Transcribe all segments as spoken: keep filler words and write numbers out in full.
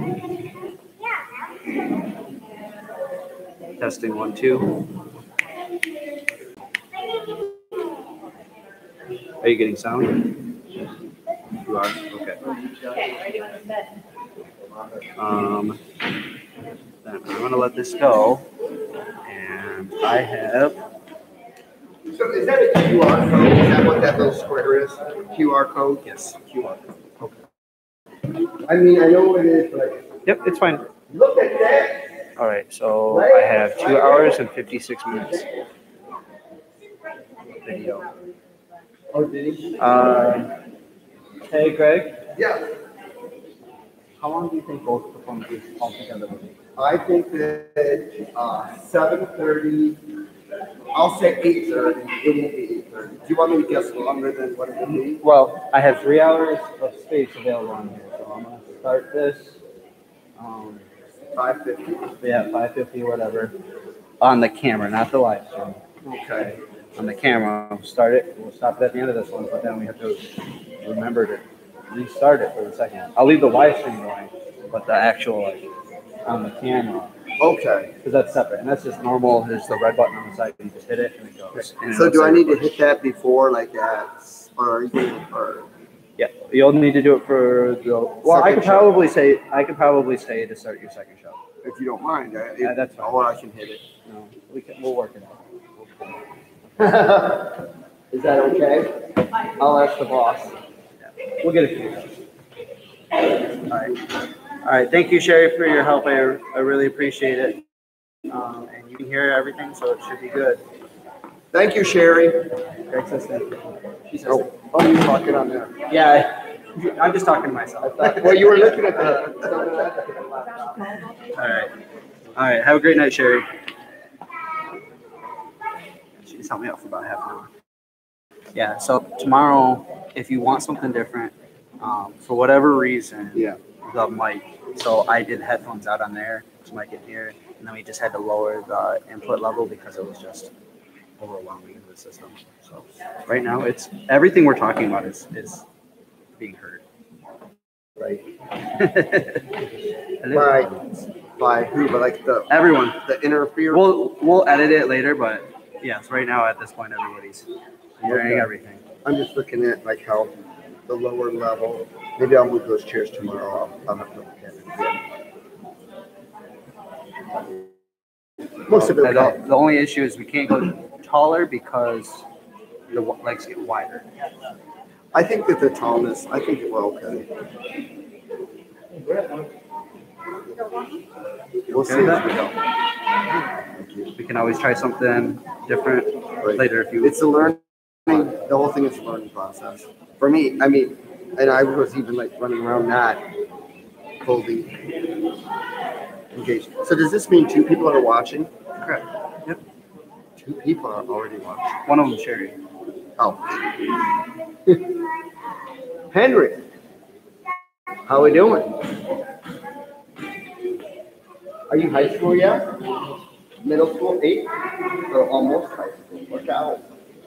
Testing one, two. Are you getting sound? You are? Okay. Um, then I'm going to let this go. And I have. So is that a Q R code? Is that what that little square is? Q R code? Yes, Q R code. Okay. I mean, I know what it is, but. Yep, it's fine. Look at that. All right, so I have two hours and fifty-six minutes. Video. Oh, did he? Uh, hey, Greg. Yeah. How long do you think both performances altogether will be? I think that uh, seven thirty. I'll say eight thirty. It won't be eight thirty. Do you want me to guess longer than what it will be? Well, I have three hours of space available on here, so I'm going to start this. Um, five fifty. Yeah, five fifty, whatever. On the camera, not the live stream. Okay. On the camera, we'll start it. We'll stop it at the end of this one, but then we have to remember to restart it for the second. I'll leave the live stream going, but the actual, like, on the camera. Okay. Because that's separate, and that's just normal. There's the red button on the side. You just hit it, and it goes. And so do I need to hit that before, like that, or are you going or? Yeah, you'll need to do it for the. Well, I could probably say I could probably say to start your second show. If you don't mind, I, yeah, that's fine. Or I can hit it. No, we can. We'll work it out. Is that okay? I'll ask the boss. Yeah. We'll get it figured out. All right. All right. Thank you, Sherry, for your help. I, I really appreciate it. Um, and you can hear everything, so it should be good. Thank you, Sherry. Greg's listening. She's oh, oh, you're talking on there. Yeah, I'm just talking to myself. Well, you were looking at the. All right. All right. Have a great night, Sherry. She's helped me out for about half an hour. Yeah. So tomorrow, if you want something different, um, for whatever reason, yeah, the mic. So I did headphones out on there, this mic in here, and then we just had to lower the input level because it was just overwhelming in the system. So right now, it's everything we're talking about is is being heard. Right. By by who? But like the everyone. The interference. We'll we'll edit it later, but yes, right now at this point, everybody's hearing okay. everything. I'm just looking at like how the lower level. Maybe I'll move those chairs tomorrow. I'll, I'll have to look at it again. Most of it. The, the only issue is we can't go taller because the legs get wider. I think that the tallness. I think we're okay. We'll see as we go. We can always try something different right. later if you. It's a learning. The whole thing is a learning process. For me, I mean, and I was even like running around not fully engaged. So does this mean two people are watching? Correct. Yep. Two people are already watching. One of them, Sherry. Oh. Henry, how we doing? Are you high school yet? Middle school, eight? Or almost high school? Look out.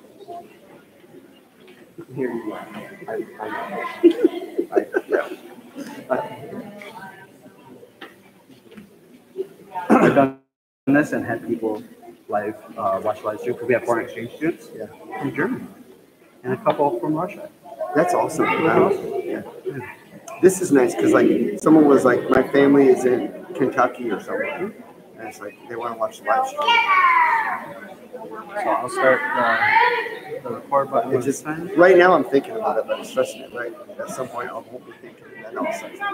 Here you are. I, I know. I, yeah. I've done this and had people live uh, watch live stream because we have foreign exchange students yeah. from Germany and a couple from Russia. That's awesome. Wow. Yeah. This is nice because like someone was like, my family is in Kentucky or something, and it's like they want to watch the live stream. So I'll start uh, the record button. It's just time. Right now I'm thinking about it, but I'm stressing it. Right at some point I won't be thinking, and then I'll start.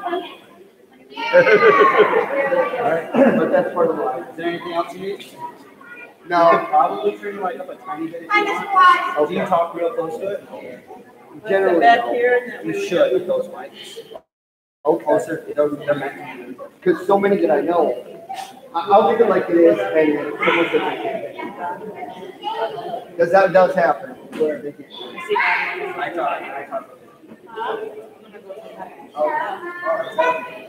All right, but that's part of the live. Is there anything else you need? No. You could probably turn your mic up a tiny bit if you want. Okay. Do you talk real close to it? Generally, no. You should with those mics. Okay. Closer. They're meant to. Because so many that I know, I'll leave it like it is, and someone says I can't. Because that does happen. Where they can't. I talk. I talk. Okay. All right.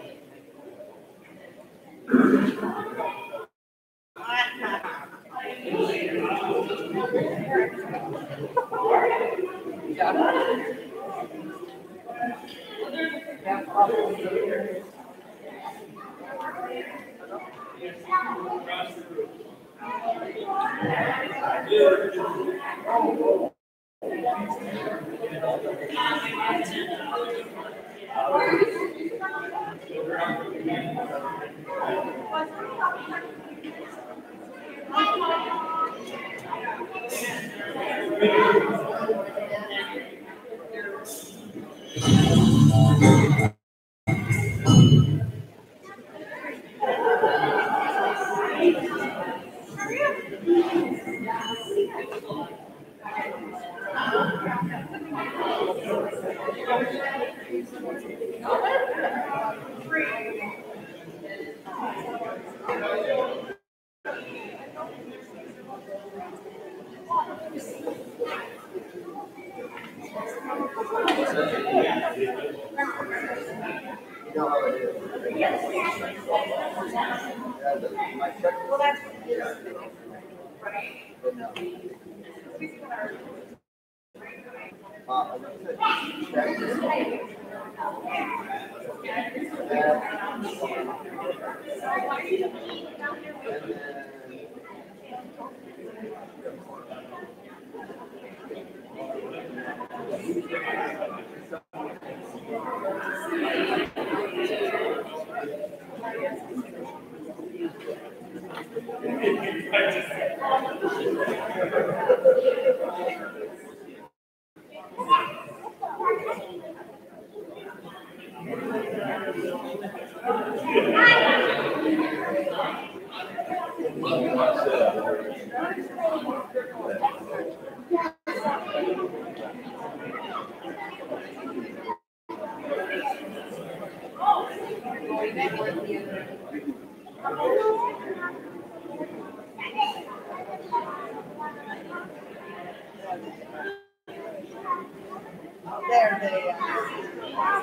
There they are.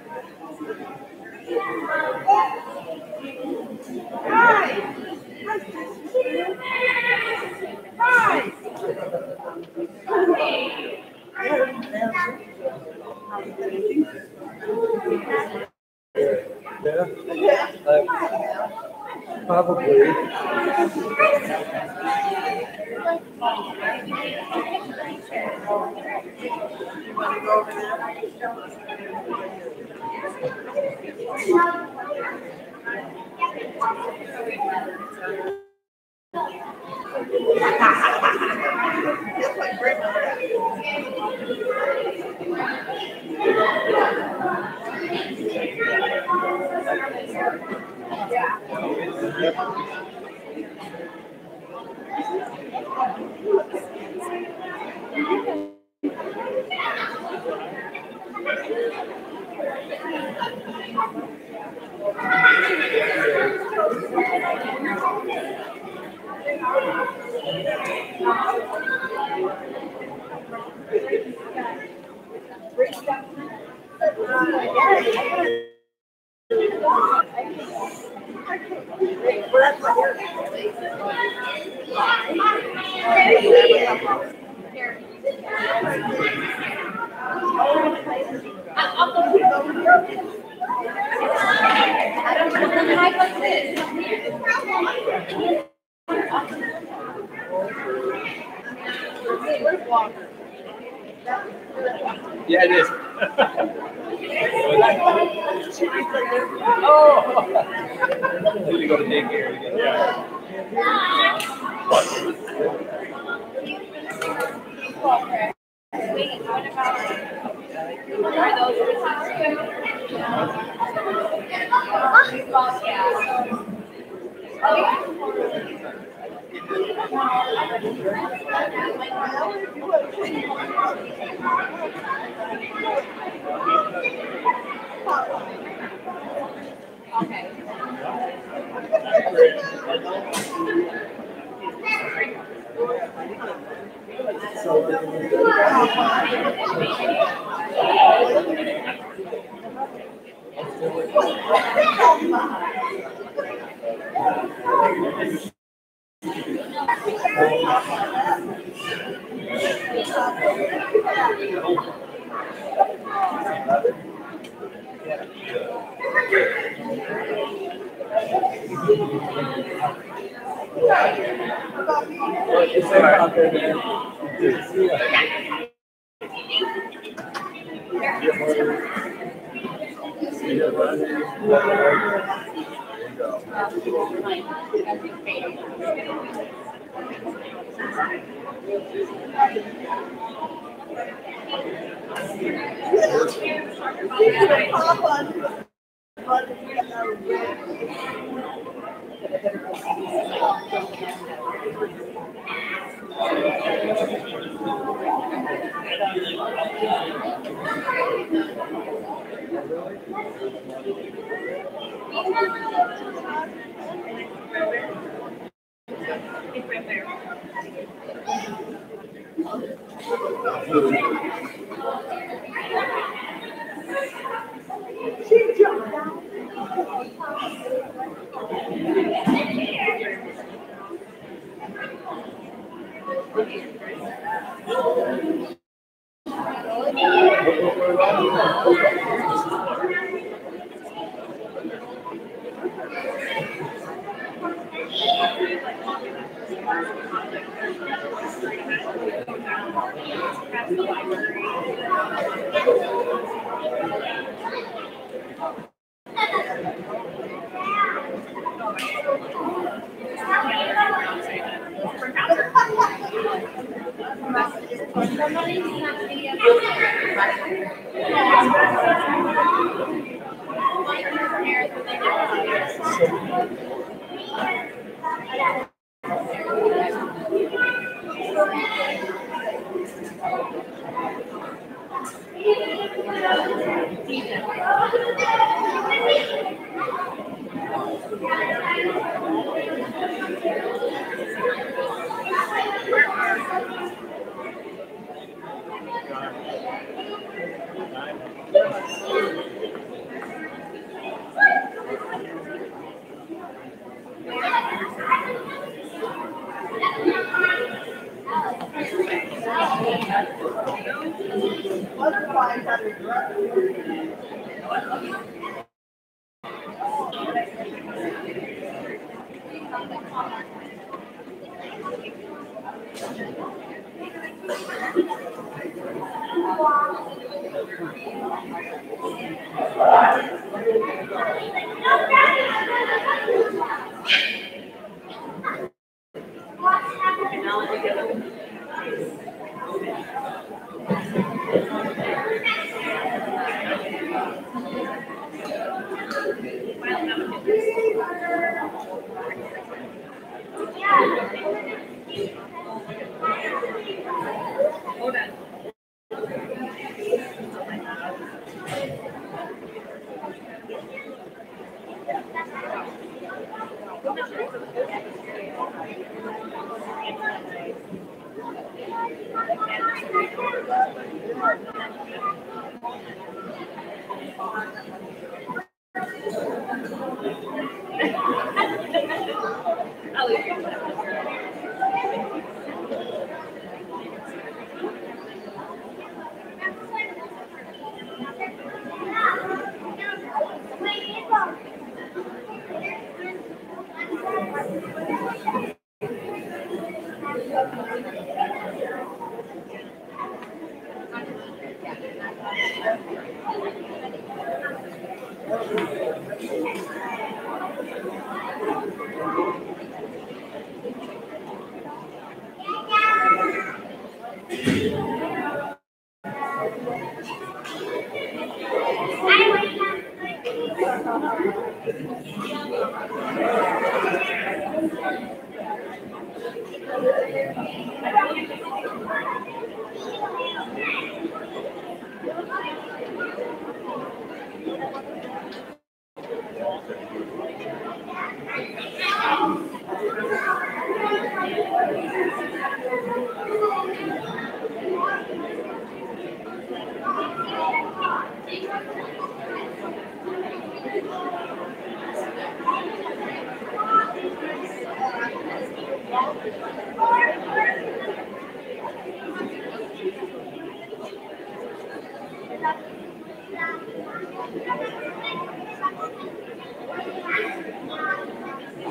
Hi. Hi. Yeah, uh, probably. You want to go over there? That's my grandmother. Yeah, it is. Oh! Need to go to daycare again. Yeah. Wait, what about, are those It's safe out there to see like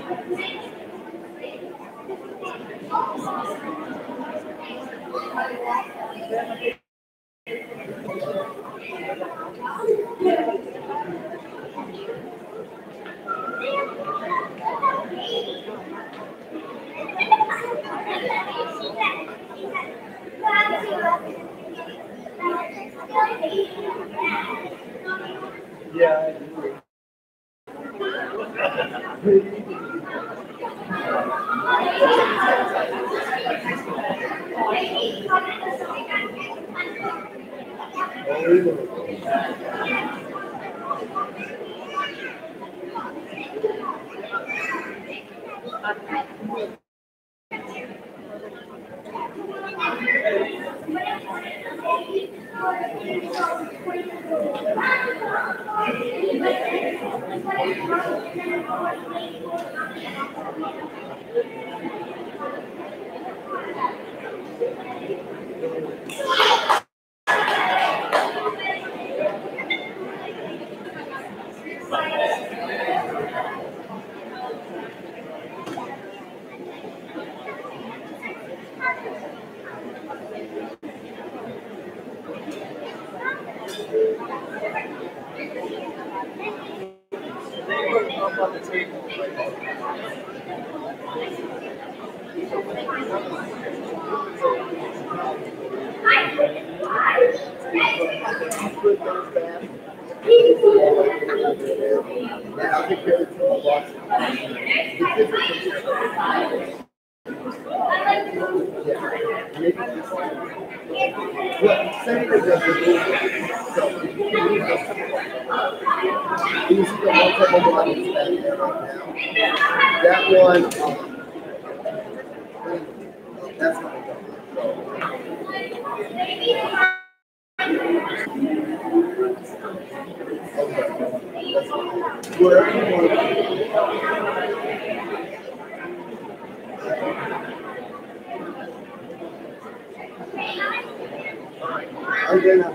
Yeah. Up on the table. That one, that's my wherever you want I'm gonna.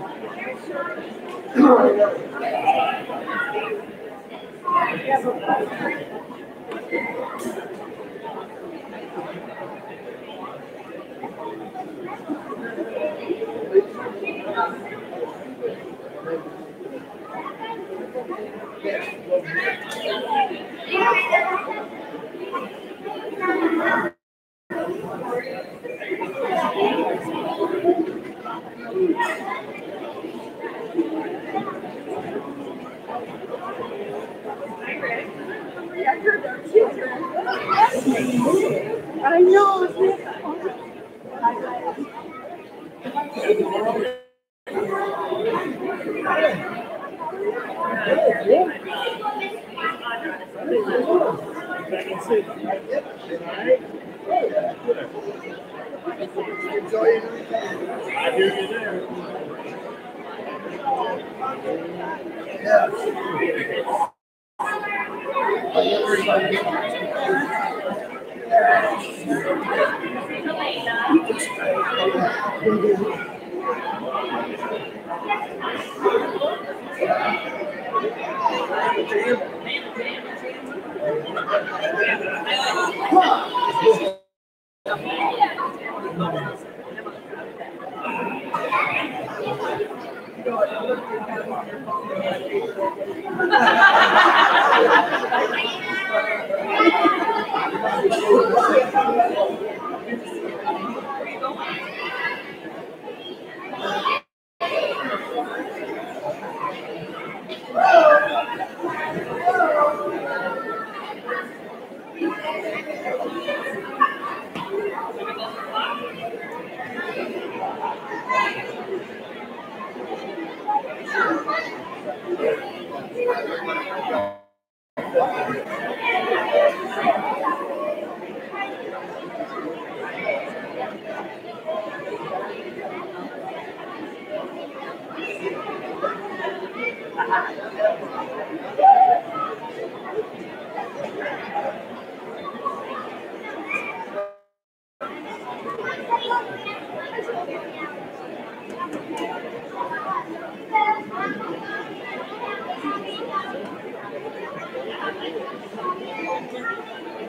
I know.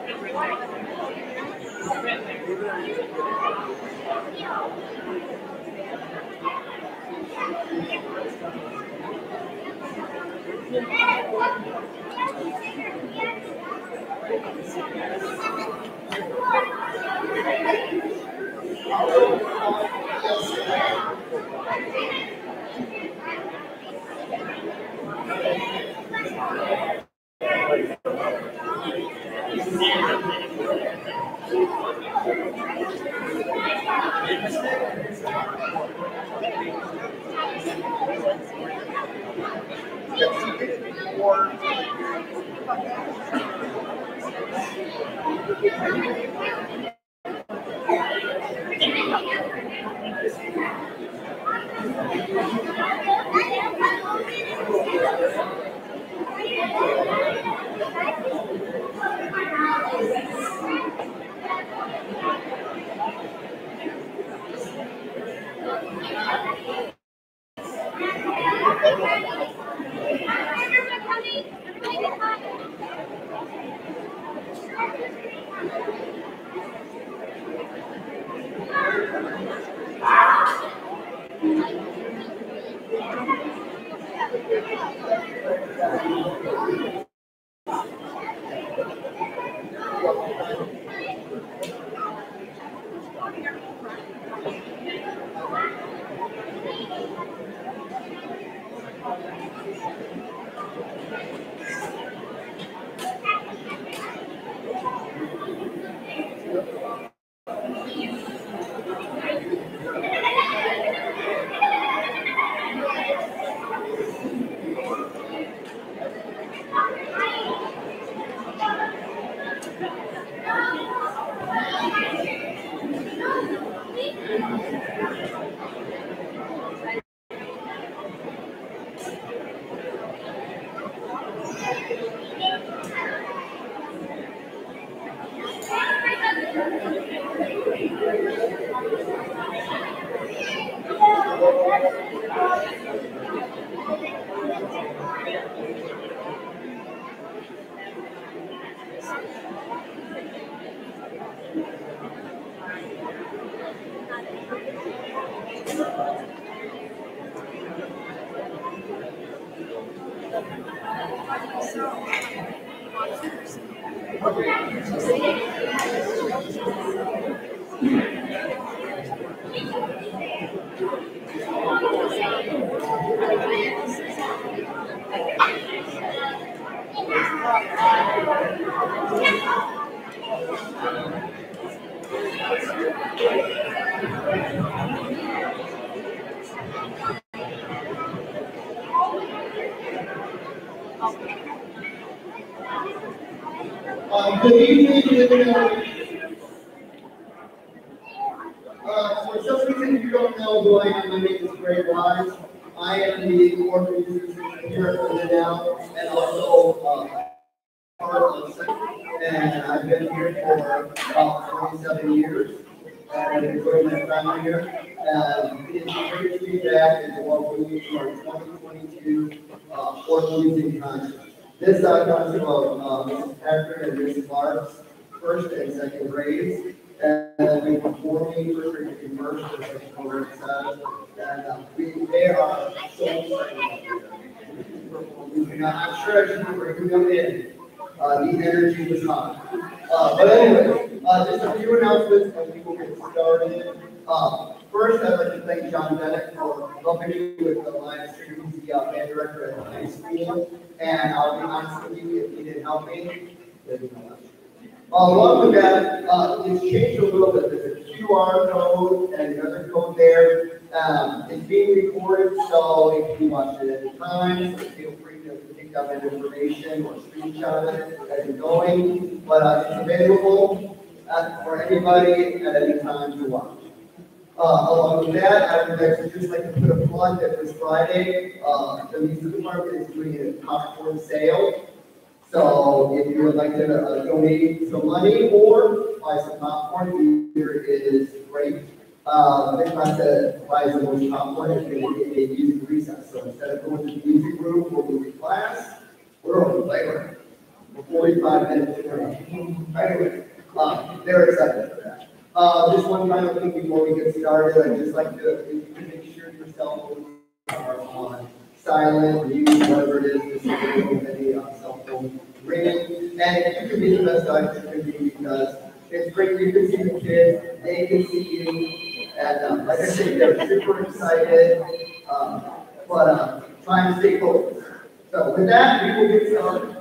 Uh, good evening, everyone. Uh, for some reason you don't know who I am, my name is Greg Wise. I am the corporate musician here at Lindell and also uh, part of Second. And I've been here for about twenty-seven years. And I've enjoyed my time here. Um, it's great to be back and welcome you to our twenty twenty-two uh, Fort Music Concert. This uh, comes from uh, Missus Patrick and Miss Clark's first and second grades. And we performing first grade and first and second grade says, and uh, we, they are so excited. I'm sure as you were bringing them in, uh, the energy was high. Uh, but anyway, uh, just a few announcements and we will get started. Uh, first, I'd like to thank John Bennett for helping me with the live stream. He's the uh, band director at the high school. And I'll be honest with you, if he didn't help me, then you know. Uh, along with that, uh, it's changed a little bit. There's a Q R code and another code there. Um, it's being recorded, so if you watch it at a time, so feel free to take down that information or screenshot it as you're going. But uh, it's available uh, for anybody at any time to watch. Uh, along with that, I would like to just like to put a plug that this Friday, uh, the music department is doing a popcorn sale. So if you would like to uh, donate some money or buy some popcorn, here is great. Uh, they try to buy the most popcorn if they get a music recess. So instead of going to the music room or music class, we're on the playground. for forty-five minutes. Anyway, uh, they're excited for that. Uh, just one final thing before we get started, I'd just like to, if you can make sure your cell phones are on silent, mute, whatever it is, just so we don't have any uh, cell phone ringing. And you can be the best I can be because it's great you can see the kids, they can see you, and um, like I said, they're super excited, um, but uh, trying to stay focused. So with that, we will get started.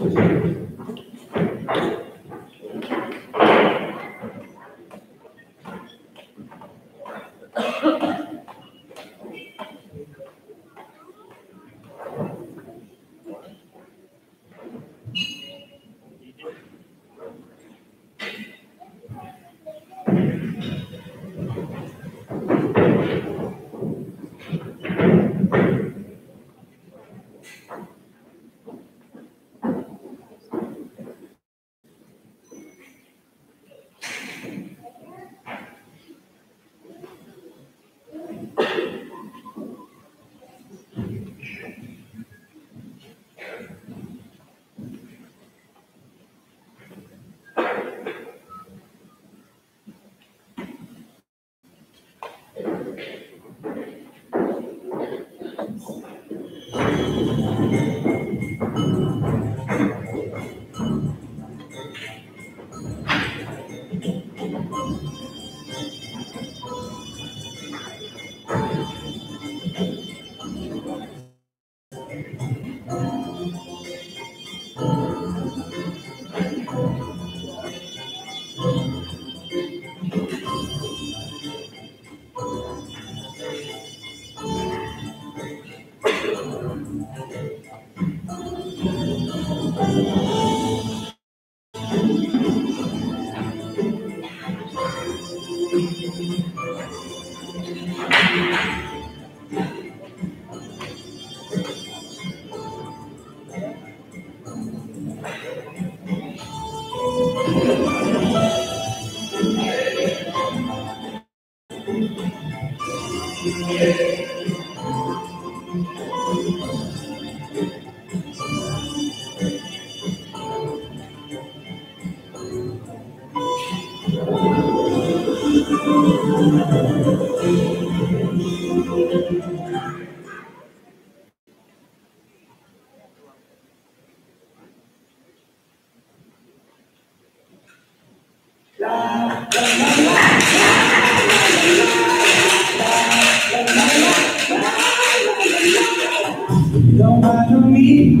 Don't bother me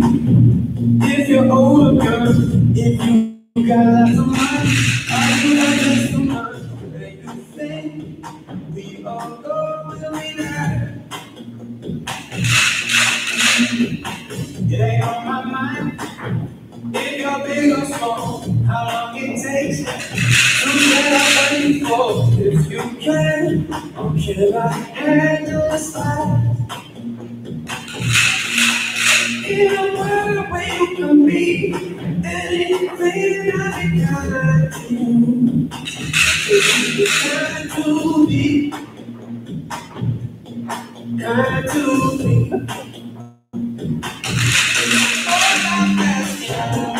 if you're older, girl. If you got lots of money, all you got is too much. They you think we all go till we die. It ain't on my mind if you're big or small, how long it takes to get up what you for. If you can, or can I handle a slide? In a world where you can be anything I got to you. Kind to me, kind to me. All I'm asking,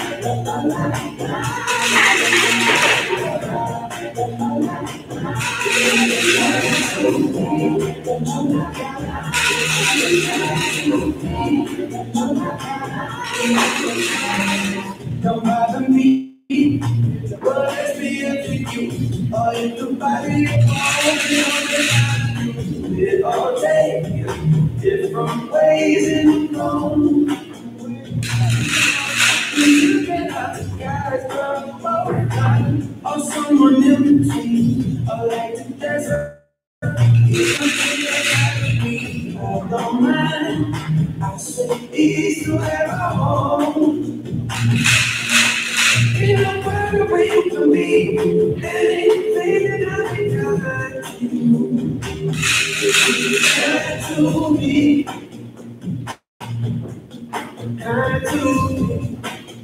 don't bother me, the world is beyond you. Or if the body falls, it all take different ways and wrong. You can have guys from both or someone in between, or like the desert. You can feel me, I don't mind. I say he's to have a home. In a world where you can be anything that I can to you. Kind to me, kind to me.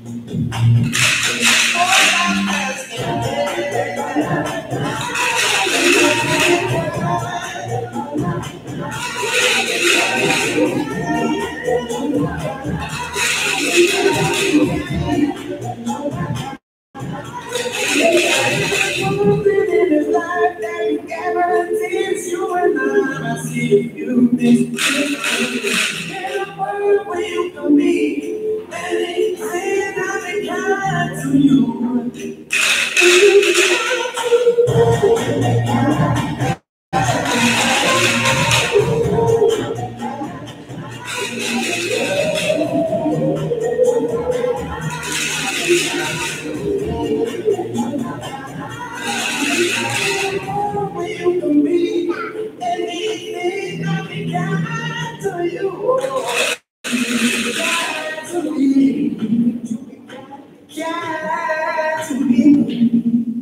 All I'm asking, if you miss in a world where you can be anything I be kind to you. You can be anything I be kind to you. Kind to me. Kind to me.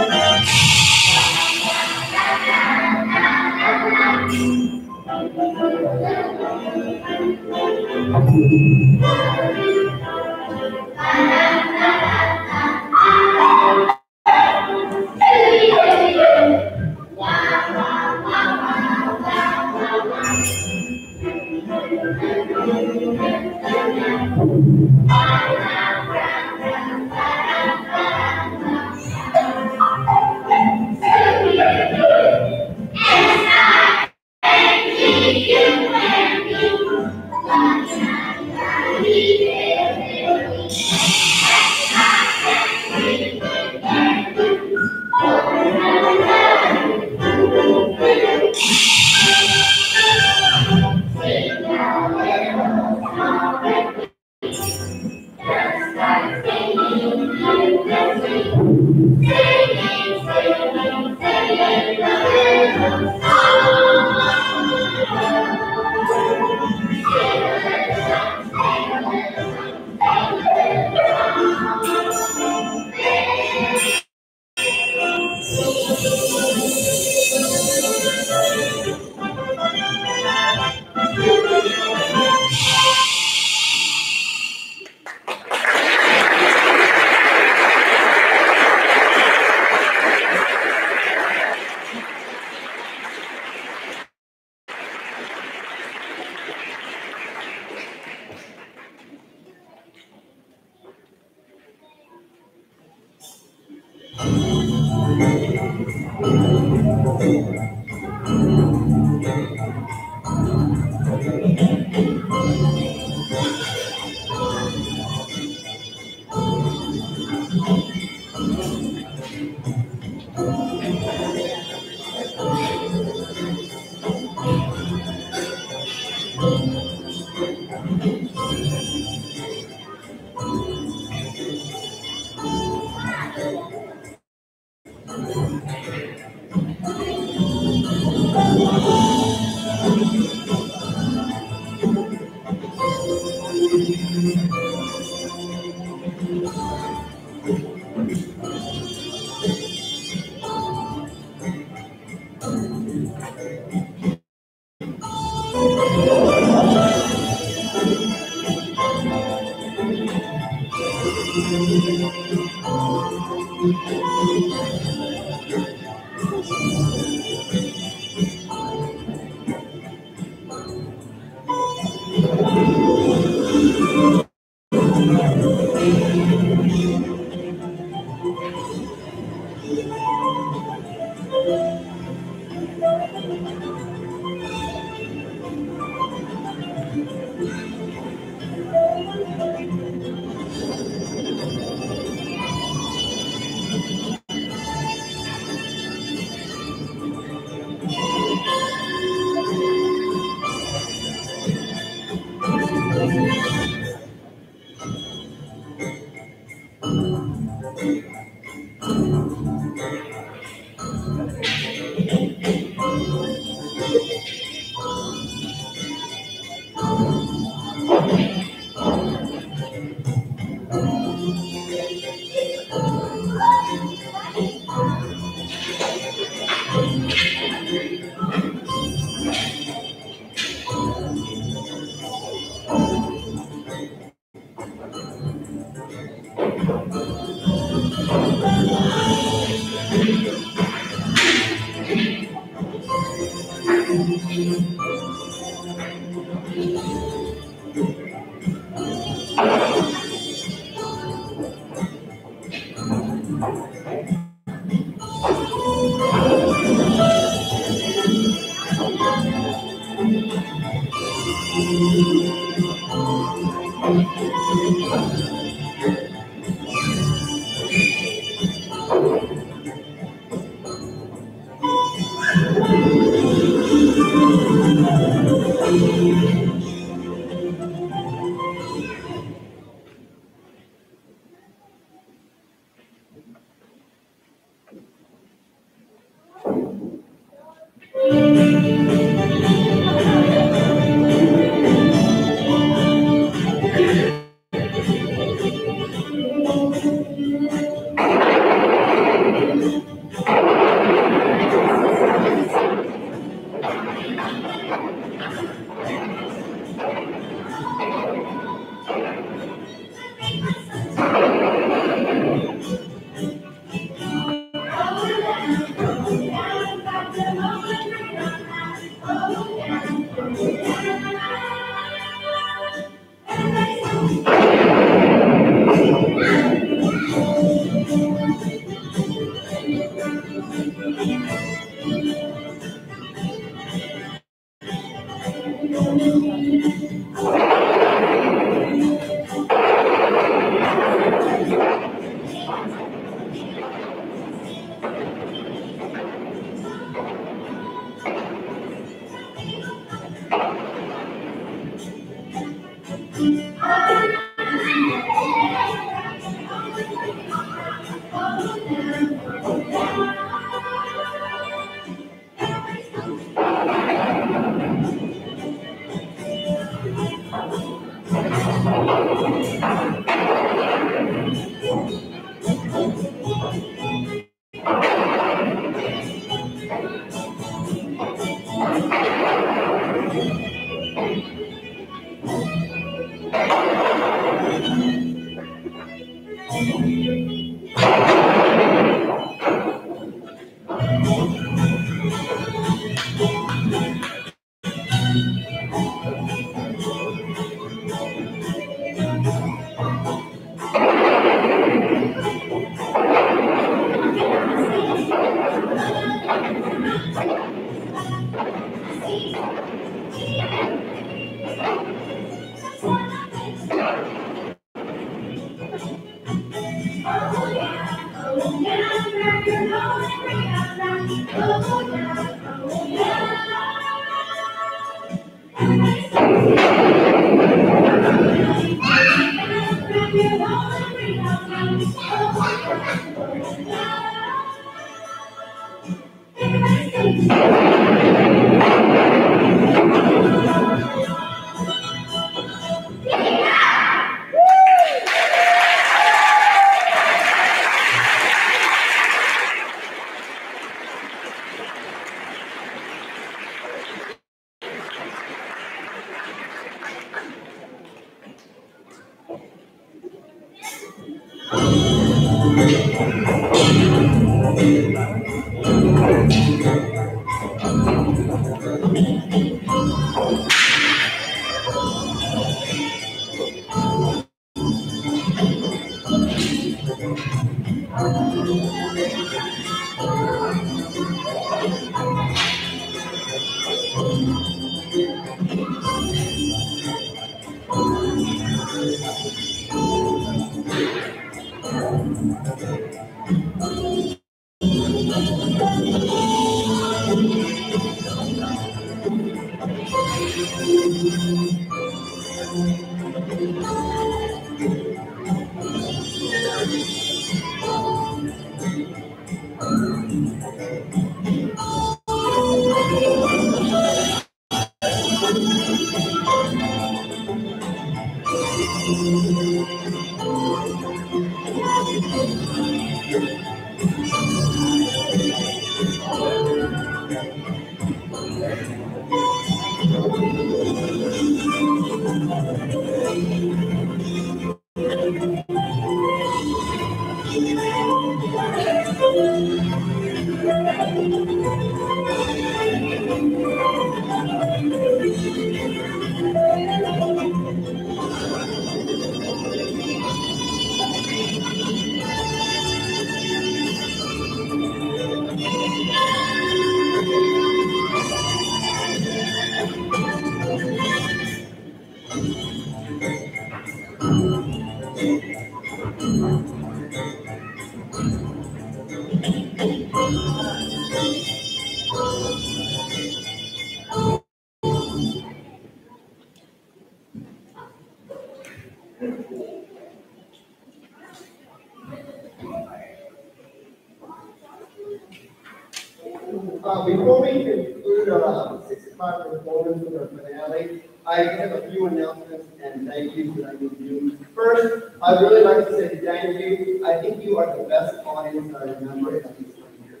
Uh, before we conclude our uh, six o'clock performance with our finale, I have a few announcements and thank yous that I need to do. First, I'd really like to say thank you. I think you are the best audience I remember in at least twenty years.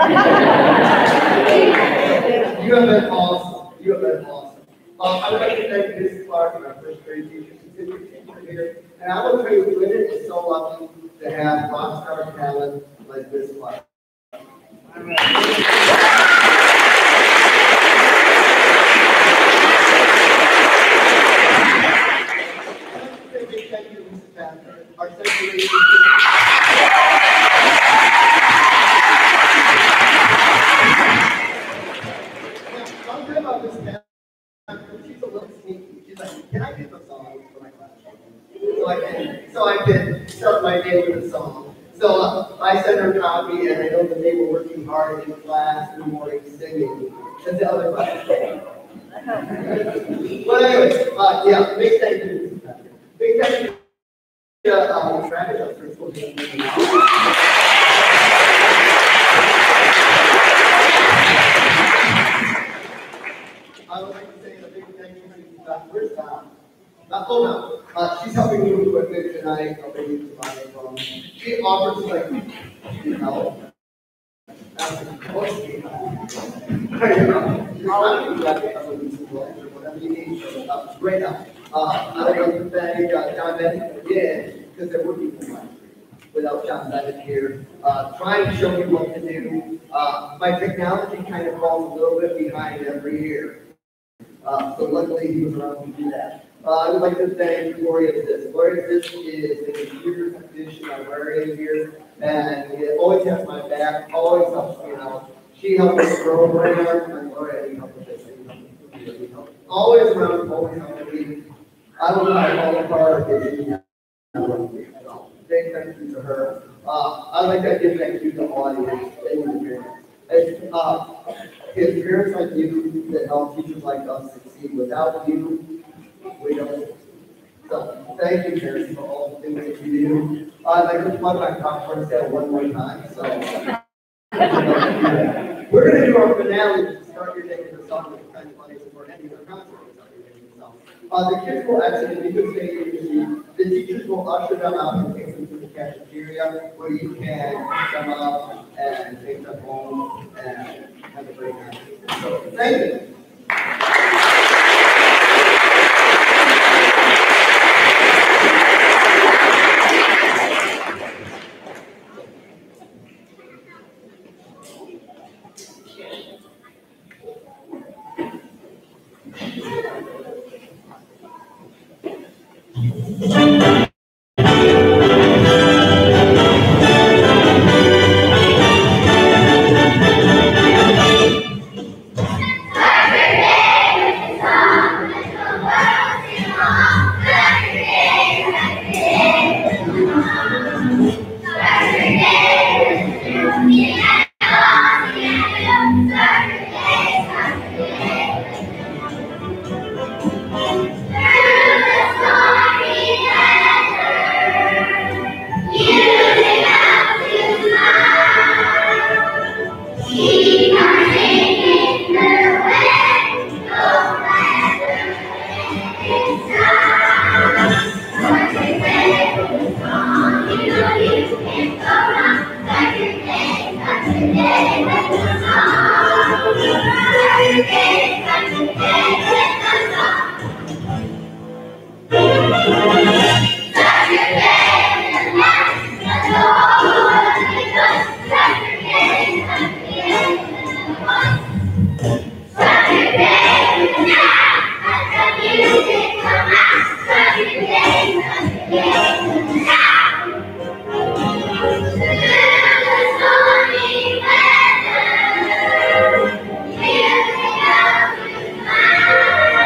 You have been awesome. You have been awesome. Uh, I would like to thank Miz Clark, my first grade teacher. She's been your teacher here. And I will tell you, Glidden is so lucky to have rock star talent like Miz Clark. Our secretary. I'll tell about this man. She's a little sneaky. She's like, can I get the song for my class? So I can, so I can start my day with a song. So uh, I sent her a copy, and I know that they were working hard in class in the morning singing. And the other class. But anyway, uh, yeah, big thank you. Big thank you. Uh, um, Travis, our principal, I would like to say a big thank you to Doctor Where's Tom? Uh, oh no, uh, she's helping me with equipment tonight, helping me to my phone. She offers like, you know, whatever you need, uh, right now. Uh, I'd like to thank uh, John Bennett again, because there would be no life without John Bennett here, uh, trying to show me what to do. Uh, my technology kind of falls a little bit behind every year. Uh, so luckily he was around to do that. Uh, I would like to thank Gloria Zisk. Gloria Zisk is the computer technician I'm wearing here, and it always has my back, always helps me out. She helped us grow around, and Gloria, you helped us. Always around, always helping me. I don't know how to apart if you know. Big thank you to her. Uh, I'd like to give thank you to the audience and your parents. It's, uh, it's parents like you that help teachers like us succeed. Without you, we don't. So thank you, parents, for all the things that you do. Uh, I'd like to plug my popcorn sale one more time. So we're going to do our finale to start your day with a song with kind of money support any other concert. Uh, the kids will exit, and you can stay in your seat. The teachers will usher them out and take them to the cafeteria where you can pick them up and take them home and have a great night. So, thank you. Yeah.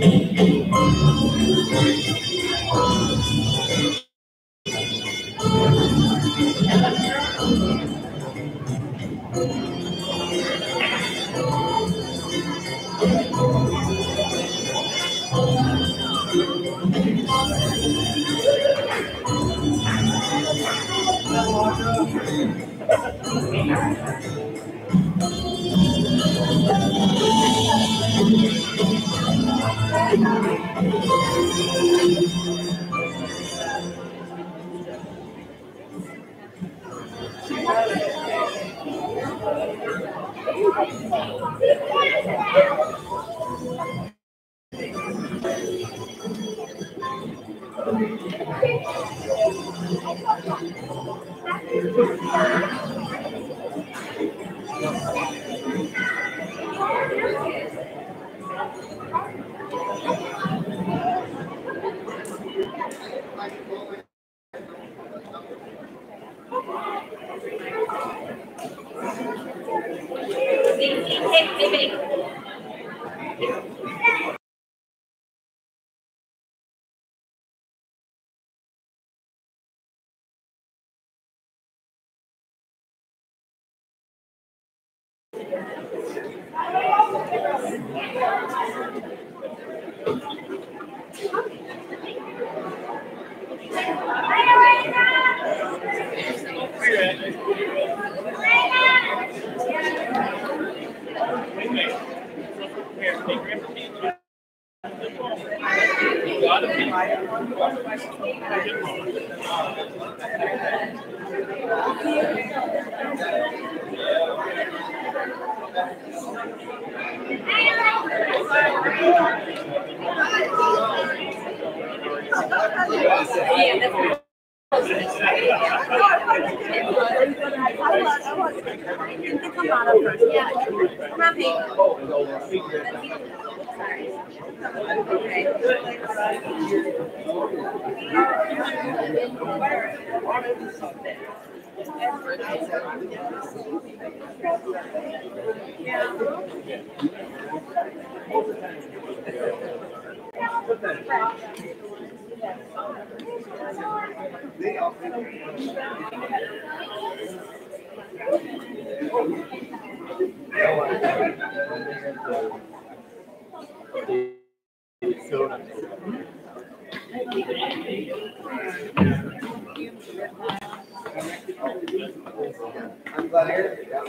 I'm glad to hear it.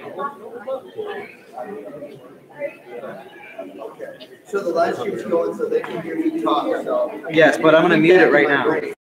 So the live stream's going so they can hear me talk, so. Yes, but I'm gonna mute it right now.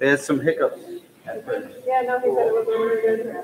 It has some hiccups at first. Yeah, no, he said it was really good.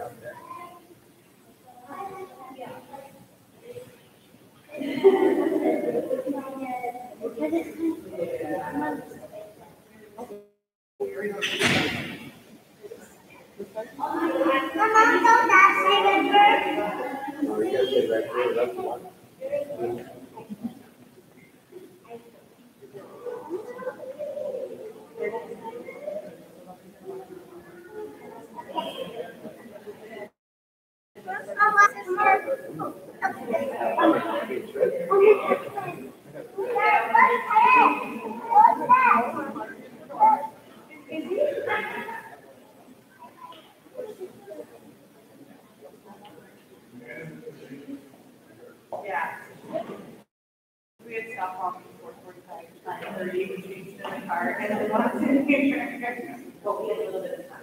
Yeah. We had stopped walking before forty-five, nine thirty, we changed in the car, and then once in here, but we had a little bit of time.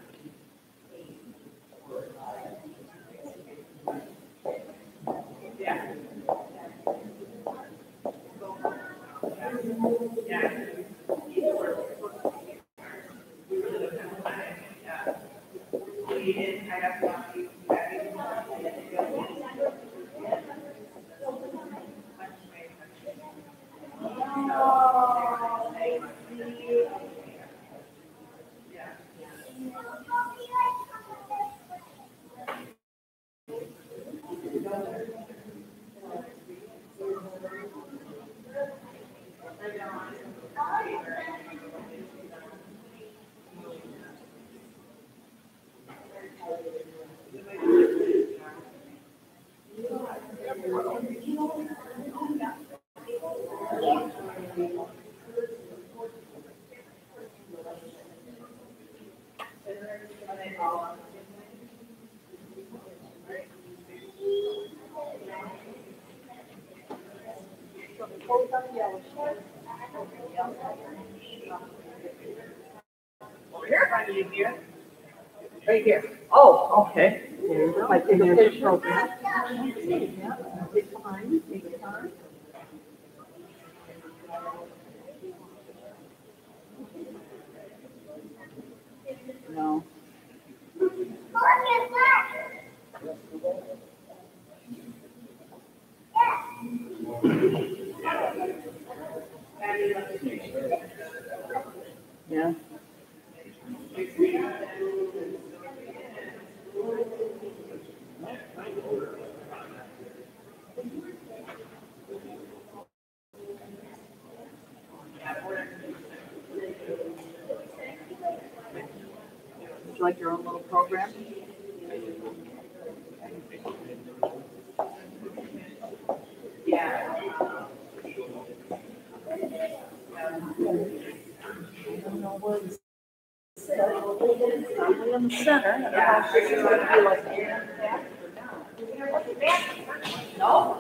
Yeah. Yeah. We really don't have time, yeah. We didn't, I have to, we, over here, if I need you. Right here. Oh, okay. There you go. Like in your program. It's fine. Take your time. No. Yeah. Would you like your own little program? Yeah. Probably in the center. Yeah. No.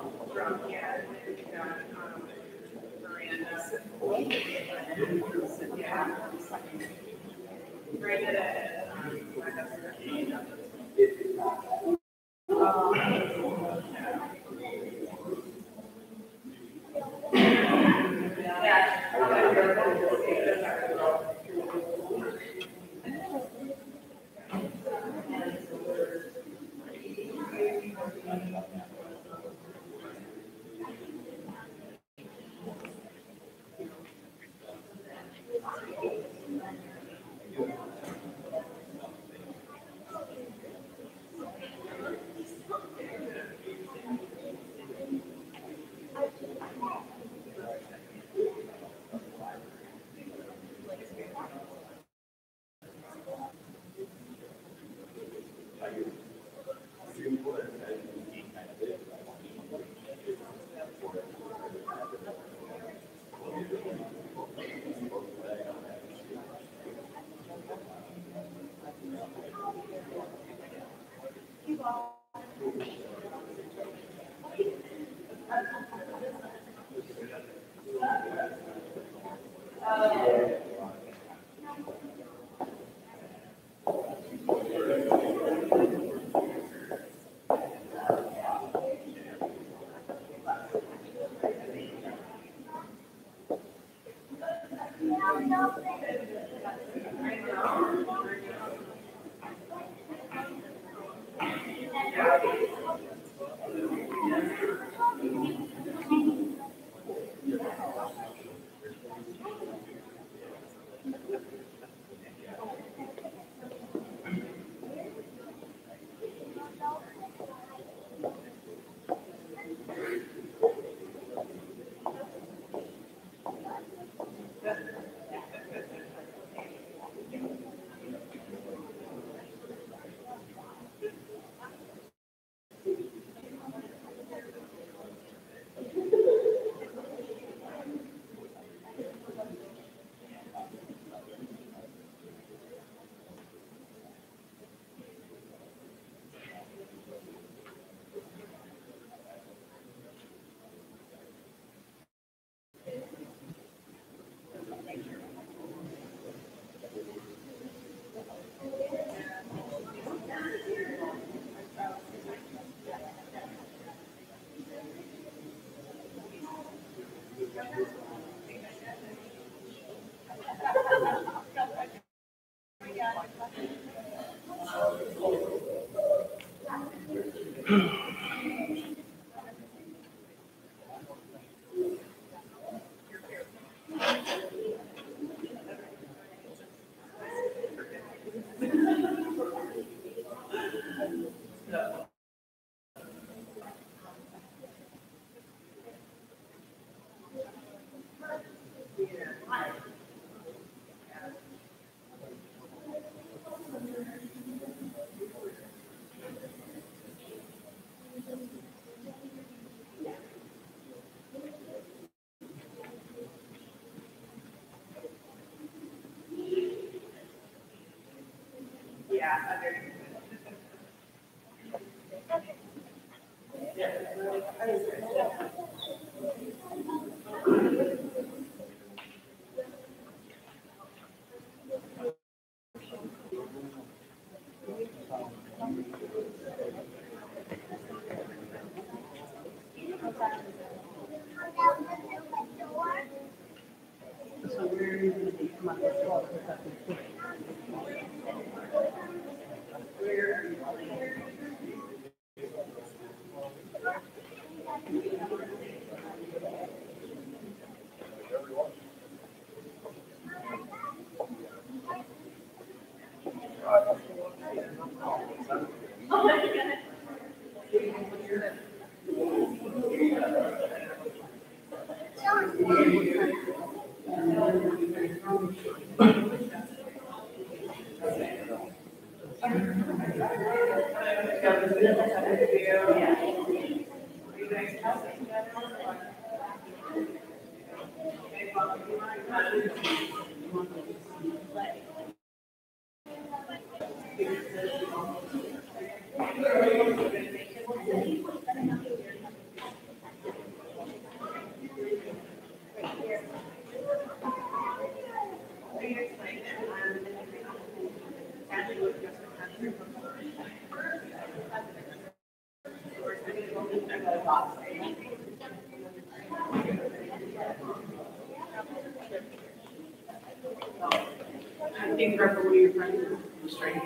Being careful with your friends. Straight.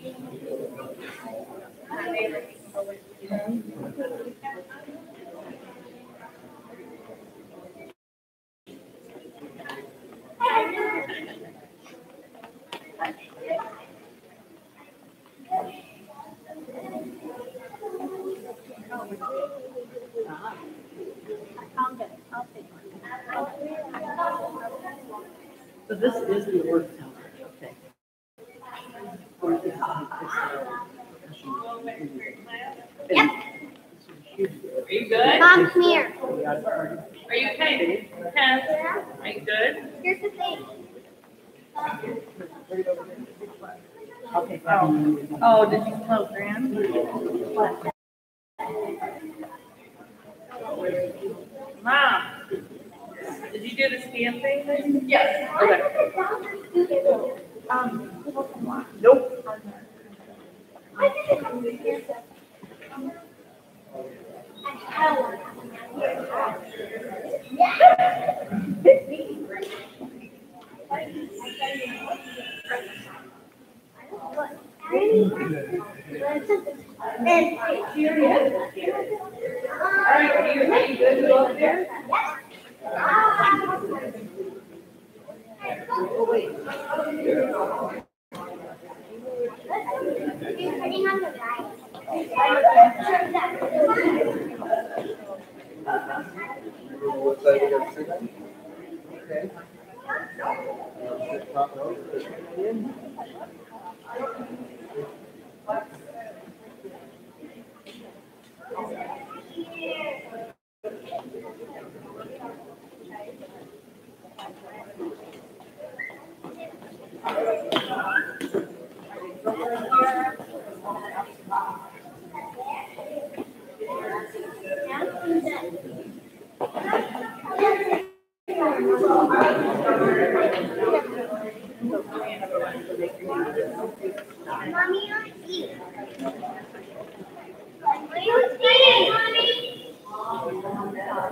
So this is the work center, okay. Yep. Are you good? Mom, come here. Are you okay? Ken? Are you good? Here's the thing. Okay. Oh, oh, did you tell Gran? Mom, did you do the scan thing? Yes. Okay. Um, nope. Yeah. And serious. All right, are you, are you good to go up there? Oh, wait. Putting on the light. What side you got to sit on? Okay. Sit front row. Mommy, I eat. What are you eating, Mommy?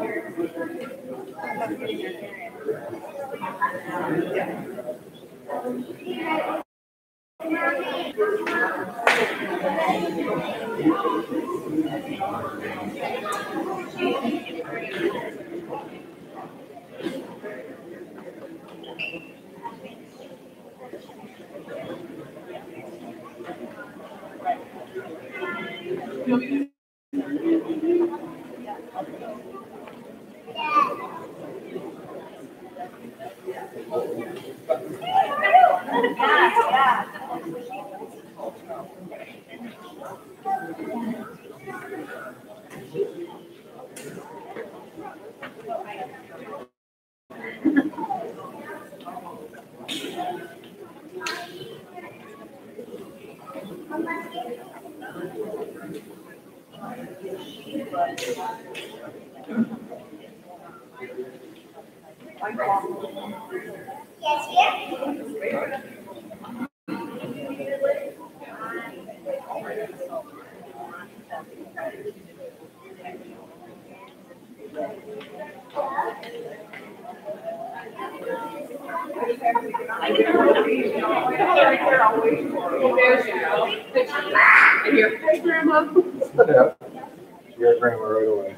Yes, here. Hey, Grandma. Yeah. Your grandma right away.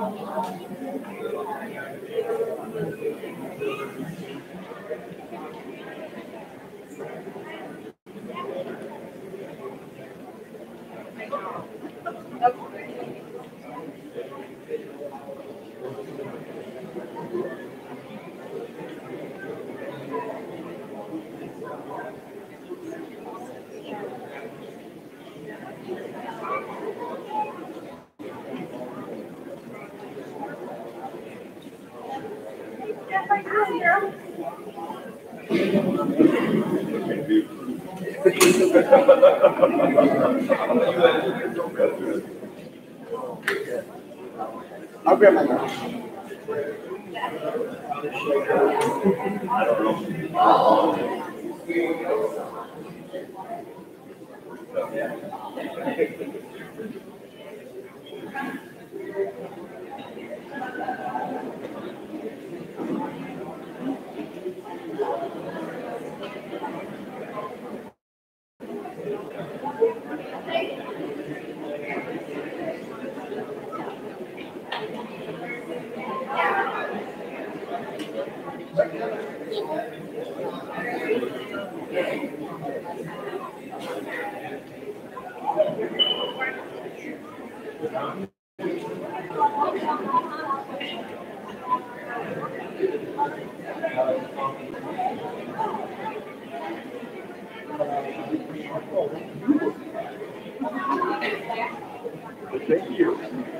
I'll grab my lunch. Thank you.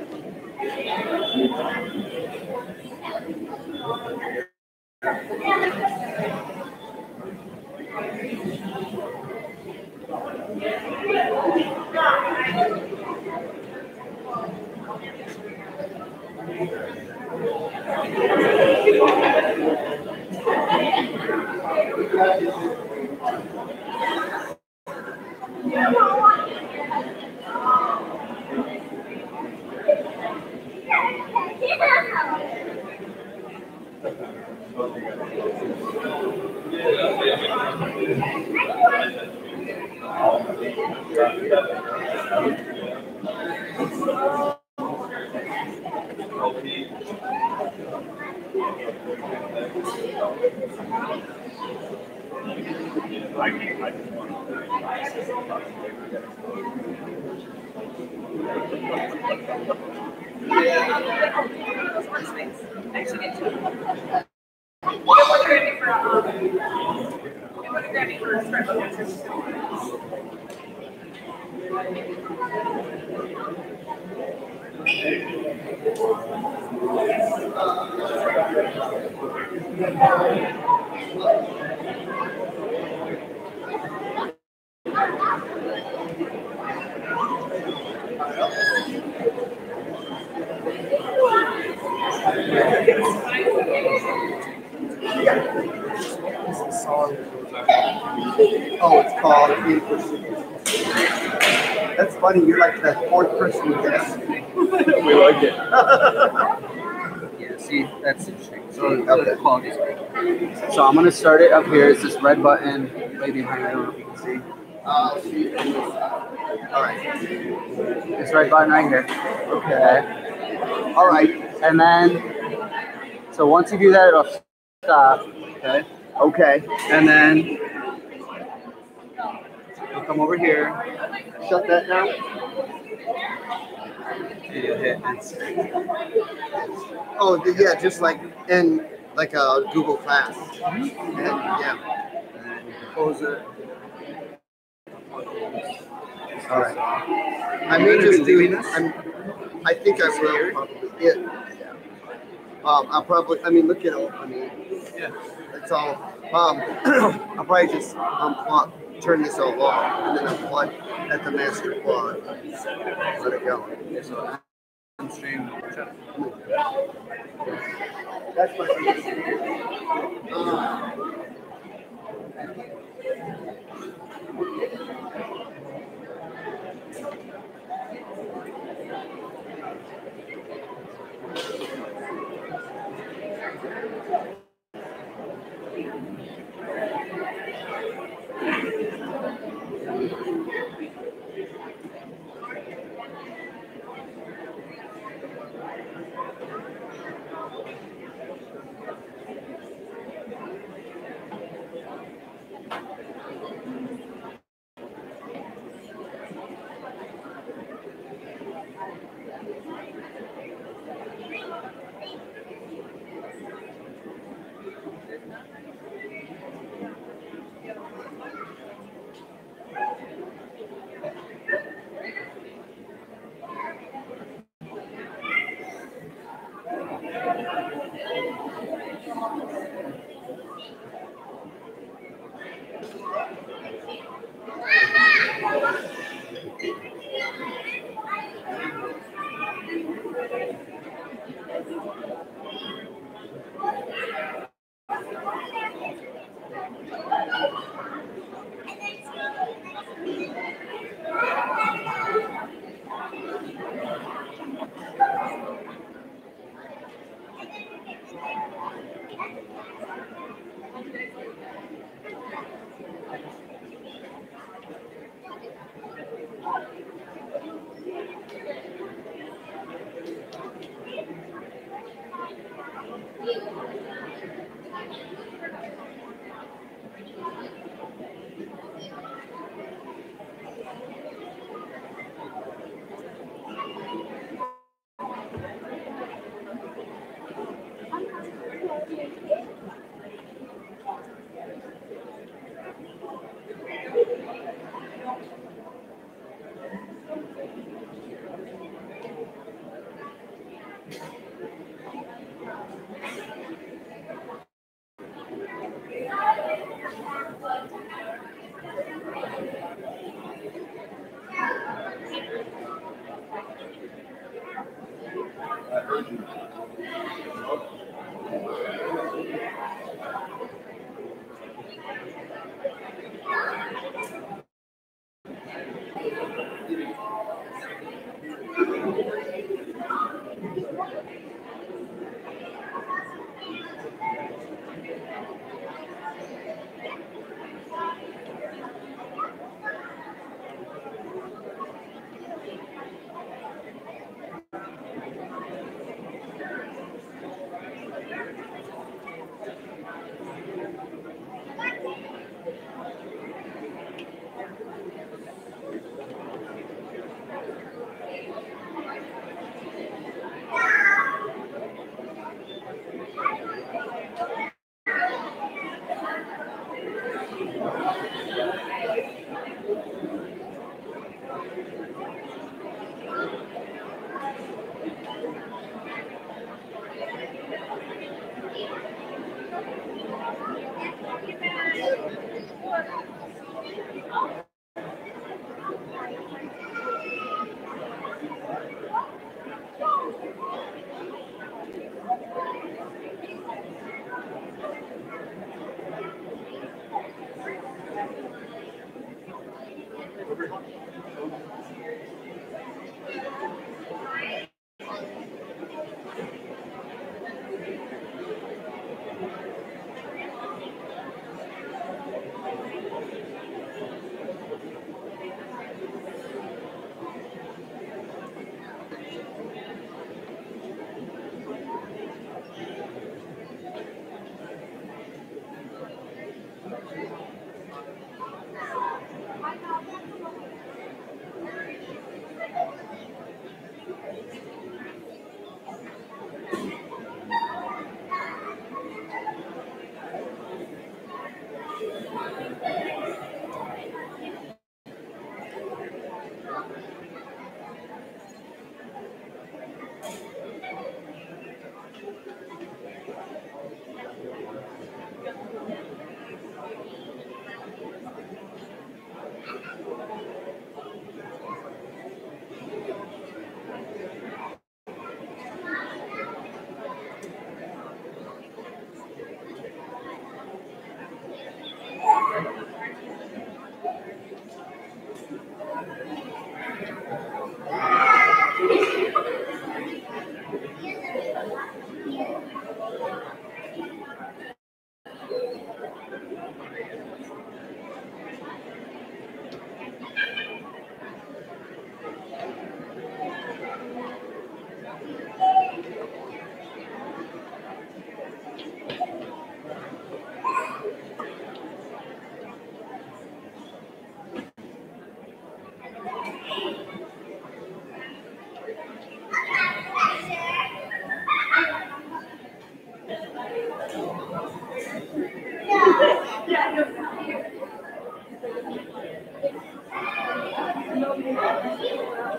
Oh, it's called eight percent. That's funny. You're like the fourth person who asked me. We like it. Yeah, see, that's interesting. So Okay. the quality's great. So I'm gonna start it up here. It's this red button way behind. I don't know if you can see. Uh, see, on this side. All right. This red button right here. Okay. All right. And then, so once you do that, it'll stop. Okay. Okay. And then you'll come over here. Shut that down. And you'll hit enter. Oh, yeah, just like in like a Google Class. And, yeah. And then you can close it. All right. I You may gonna just be do. leaving this? I'm, I think I will probably. Yeah. yeah. Um, I'll probably. I mean, look at all. I mean, Yeah. it's all. Um, I'll probably just unplug, turn this all off, and then unplug at the master plug. Let it go. Yeah, so on stream. Shut it. That's my. Uh,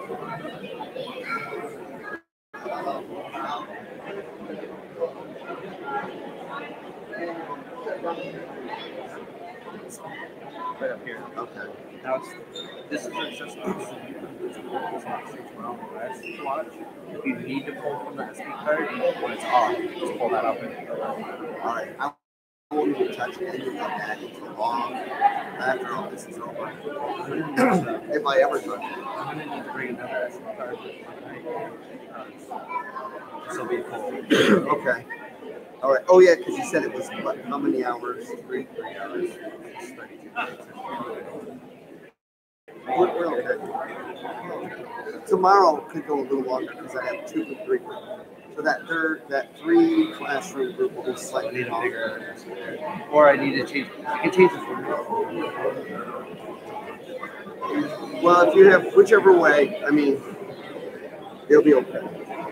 Right up here. Okay. Now it's this is just so you can use it as well as you watch. If you need to pull from the S D card when it's off, just pull that up and All right. I won't even touch any of that until long after all this is over. If I ever touch it. I'm gonna need to bring another S D card with my This will be full. Okay. All right. Oh yeah, because you said it was what, how many hours? Three. Three hours. It's thirty-two minutes. We're, we're okay. Tomorrow could go a little longer because I have two to three. So that third, that three classroom group will be I slightly need a longer. bigger S D card. Or I need to change. I can change this one. Well, if you have whichever way, I mean, it'll be okay.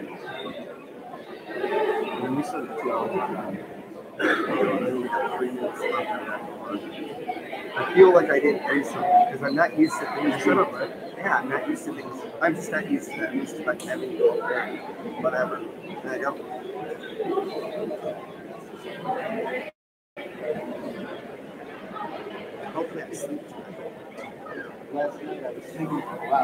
And we still have two hours. I only got three minutes left. I feel like I didn't do something because I'm not used to things. Shut up, man. Yeah, I'm not used to things. I'm just not used to that. I'm used to like having to go up there, whatever. There you go. Hopefully I sleep tonight. Last night I was thinking, wow.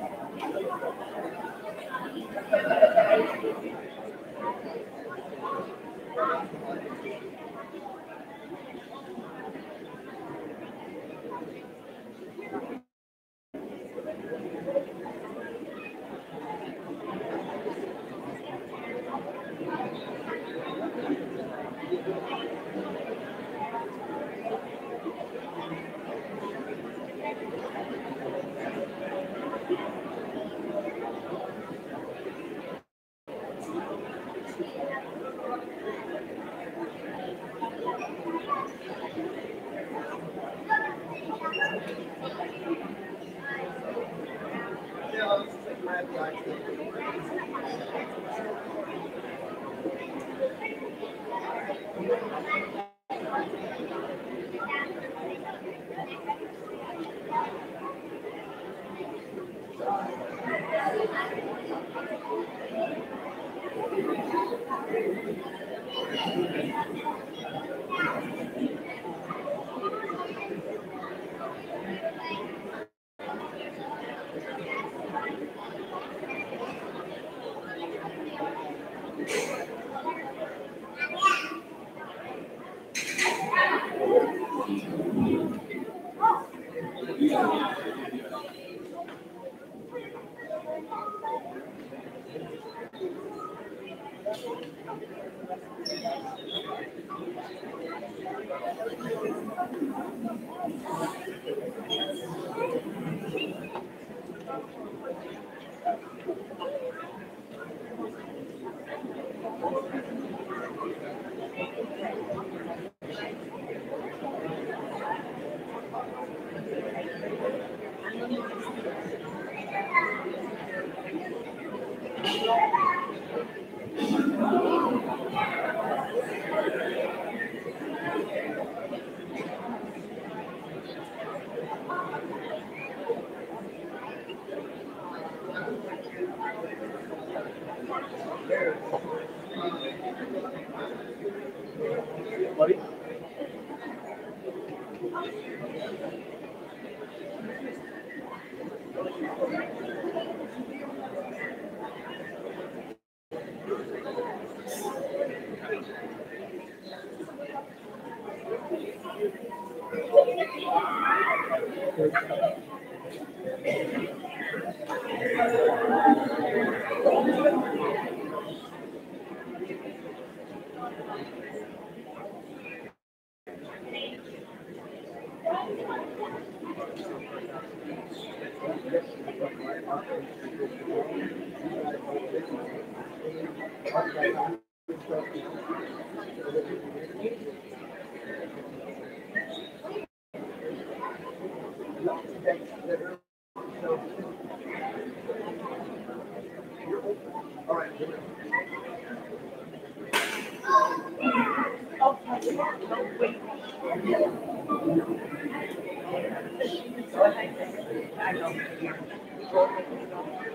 Buddy? I know.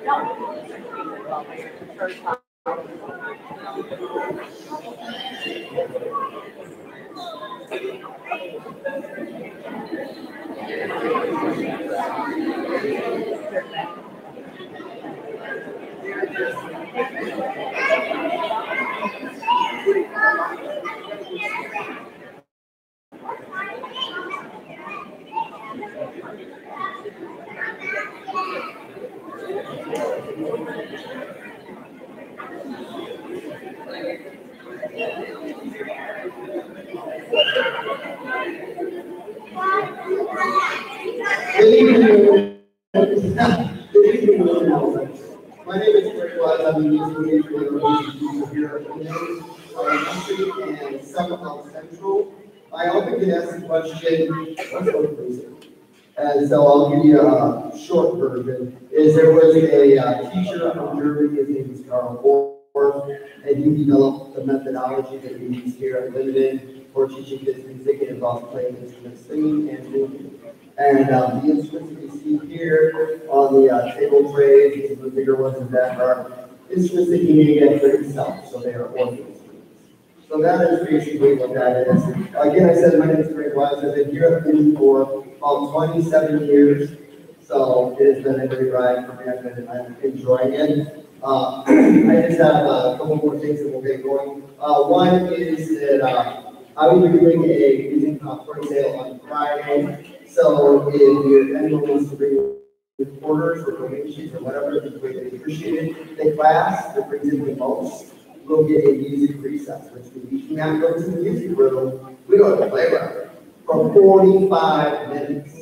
Good evening. Good evening. My name is Rick Wise. I'm the music major here at Williams Elementary and Summerhill Central. I often get asked the question, what's over music? And so I'll give you a short version. Is there was a uh, teacher from Germany, his name is Karl Orff, and he developed the methodology that we use here at Linden for teaching kids music. It involves playing instruments, singing, and moving. And um, the instruments that you see here on the uh, table trays, these are the bigger ones in that are instruments that he made at for himself, so they are organ instruments. So that is basically what that is. Again, I said my name is Greg Wise. I've been here at Linden for about twenty-seven years, so it has been a great ride for me. I've been I'm enjoying it. Uh, I just have uh, a couple more things that we'll get going. Uh, one is that uh, I will be doing a music for sale on Friday. So if you, anyone wants to bring reporters or donations or whatever, the way they appreciate it, the class that brings in the most will get a music recess, which means you cannot go to the music room. We go to the playground for forty-five minutes.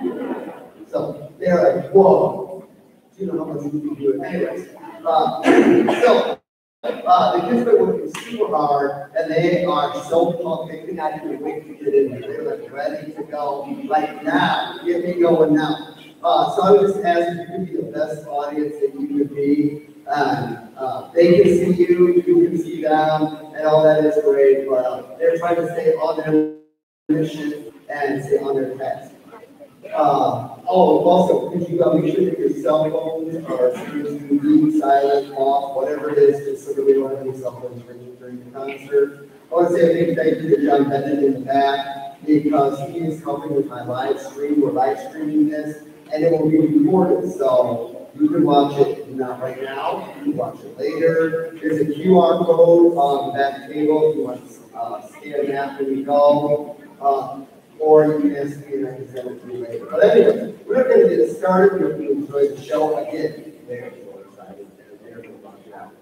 So they're like, whoa, you know how much you can do it anyways. Uh, so uh, the kids have been working super hard, and they are so pumped. They cannot even wait to get in there. They're like ready to go, like now. Get me going now. Uh, so I would just ask if you could be the best audience that you could be. Um, uh, they can see you, you can see them, and all that is great. But uh, they're trying to stay on their mission and stay on their task. Uh, oh, also, could you uh, make sure that your cell phones are to be silent, off, whatever it is, just so that we don't have any cell phones ringing during the concert. I want to say a big thank you to John Bennett in the back because he is helping with my live stream. We're live streaming this, and it will be recorded, so you can watch it not right now. You can watch it later. There's a Q R code on that table if you want to uh, scan that when you go. Uh, Or you can ask me and I can send it to you later. But anyway, we're going to get started. We're going to enjoy the show again. They're so excited. They're going to rock it out.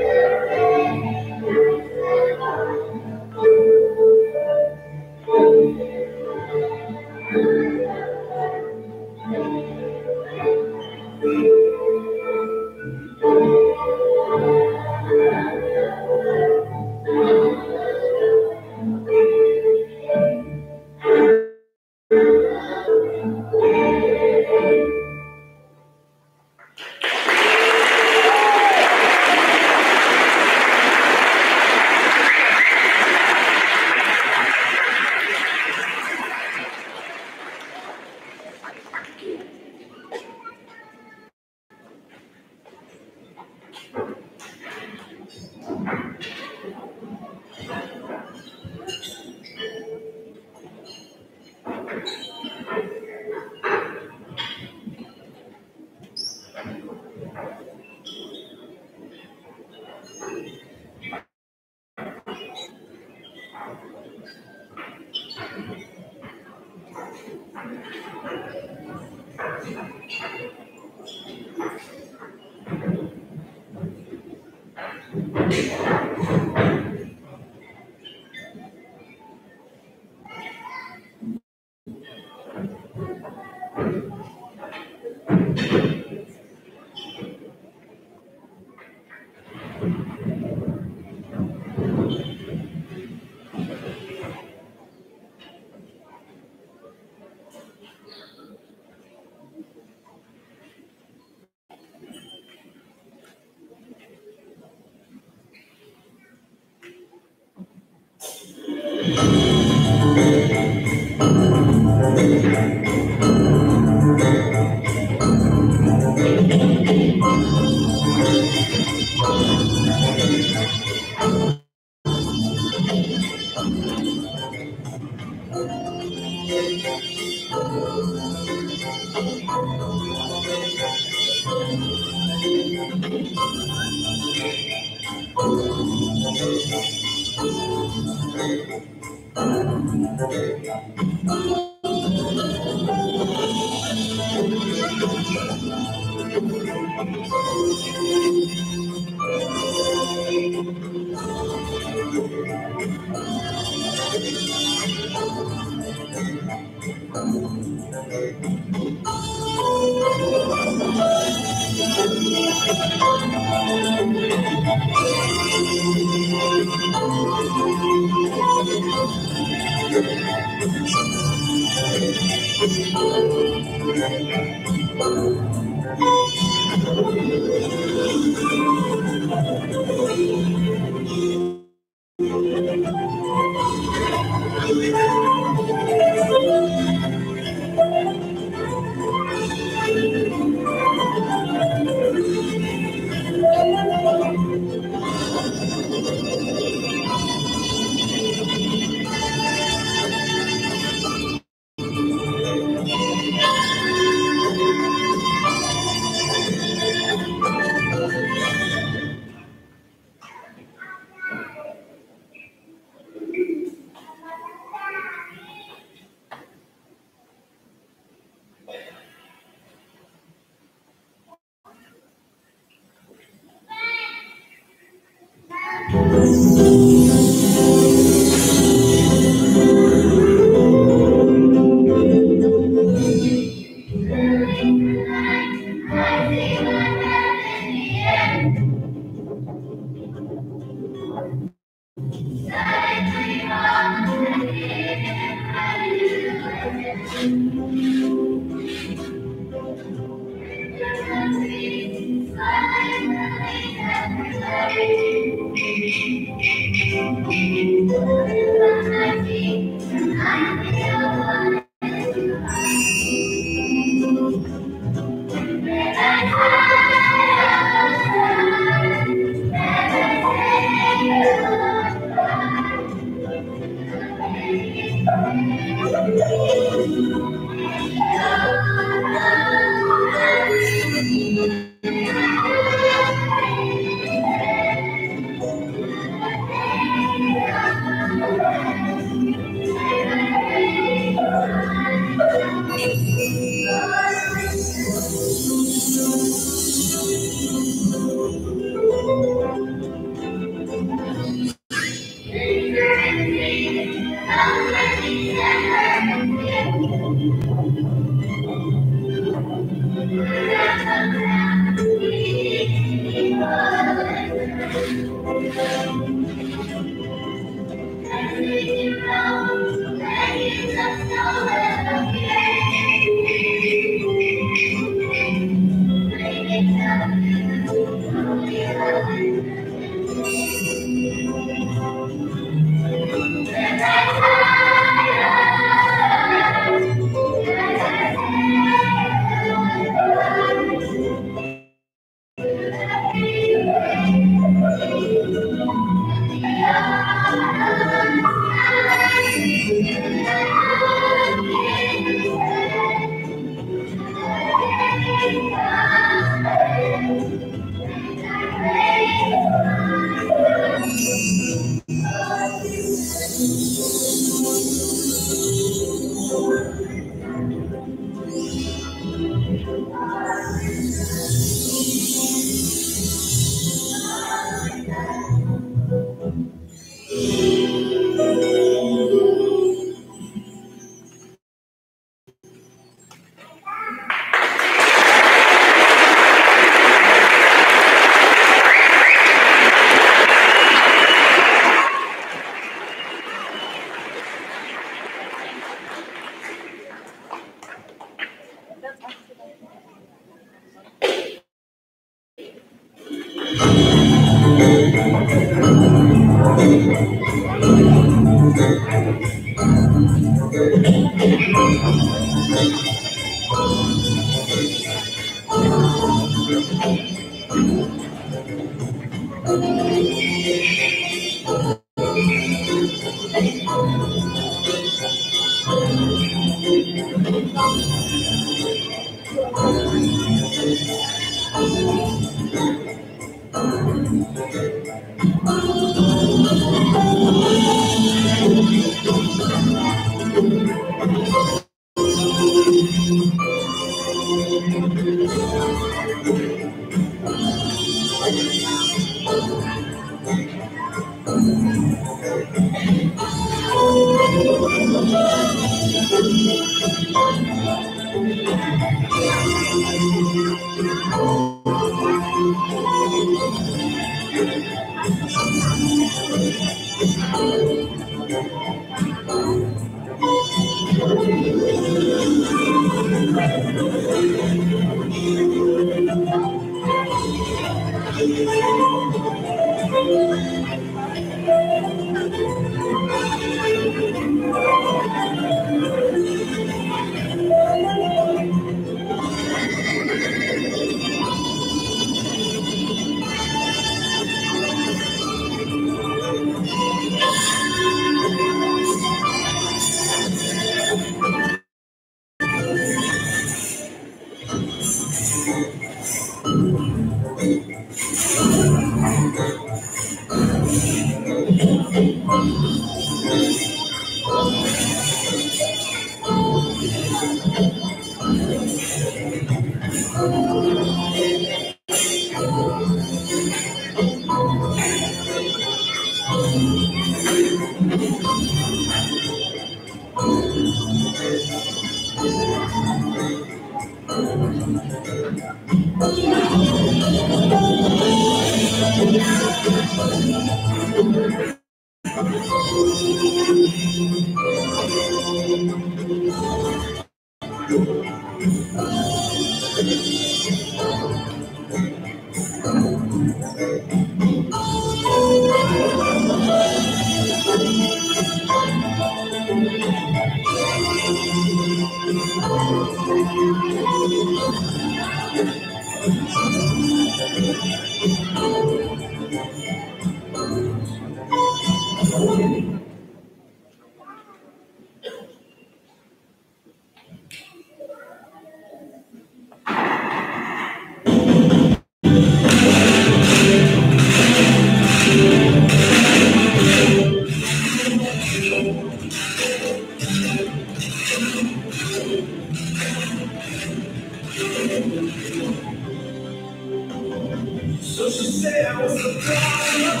So she said I was a problem,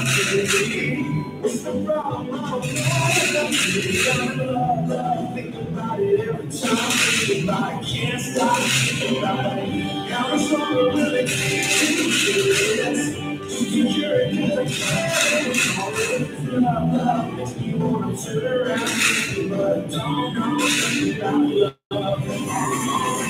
it's a problem, I don't know, love, love, think about it every time, think about it, can't stop thinking about it, how much longer will it take to do this, to keep your attention, love, love, makes me wanna turn around, but don't know nothing about love.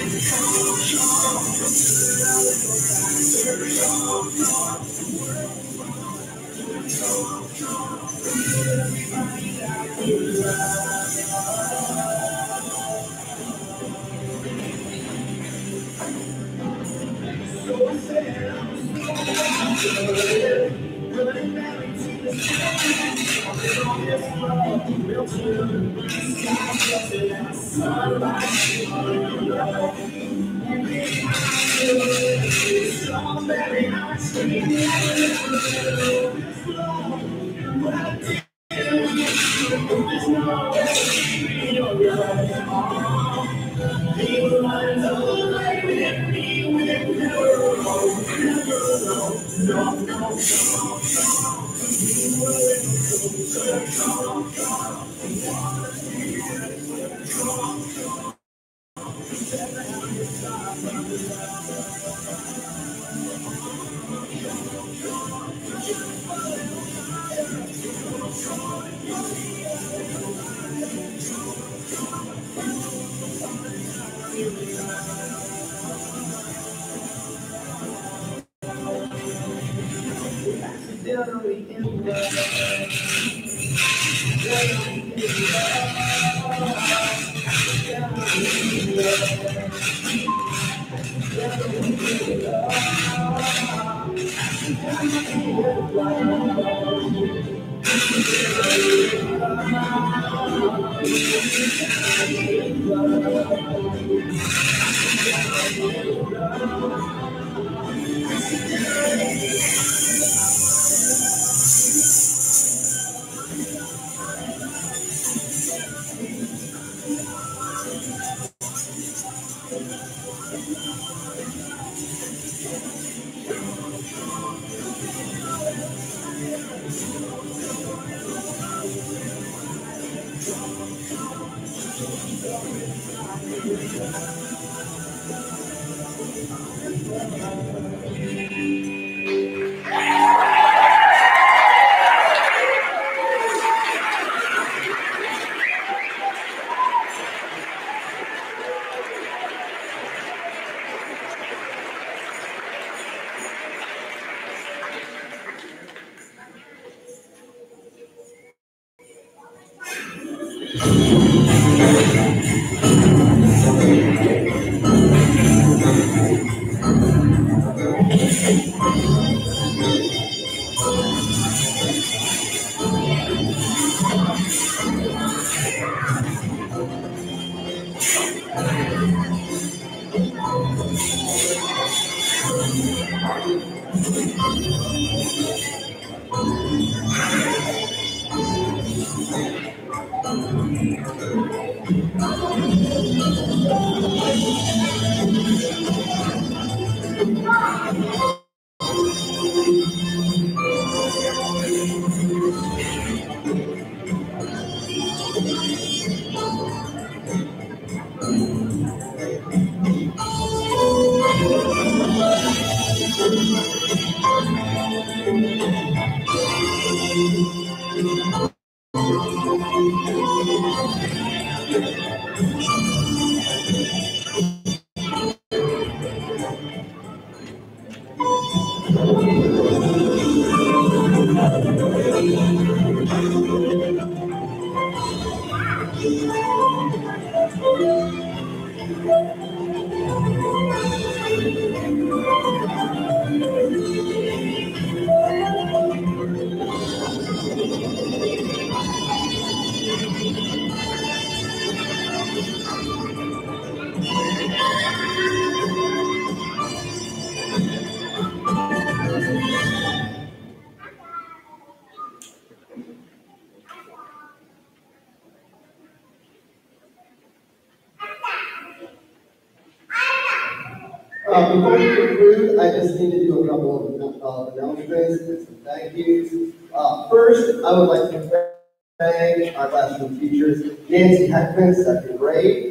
Uh, before we conclude, I just need to do a couple of uh, announcements and some thank yous. Uh, first, I would like to thank our classroom teachers, Nancy Heckman, second grade.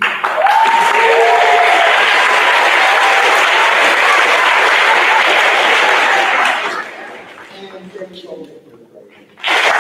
And Jim Schultz, third grade.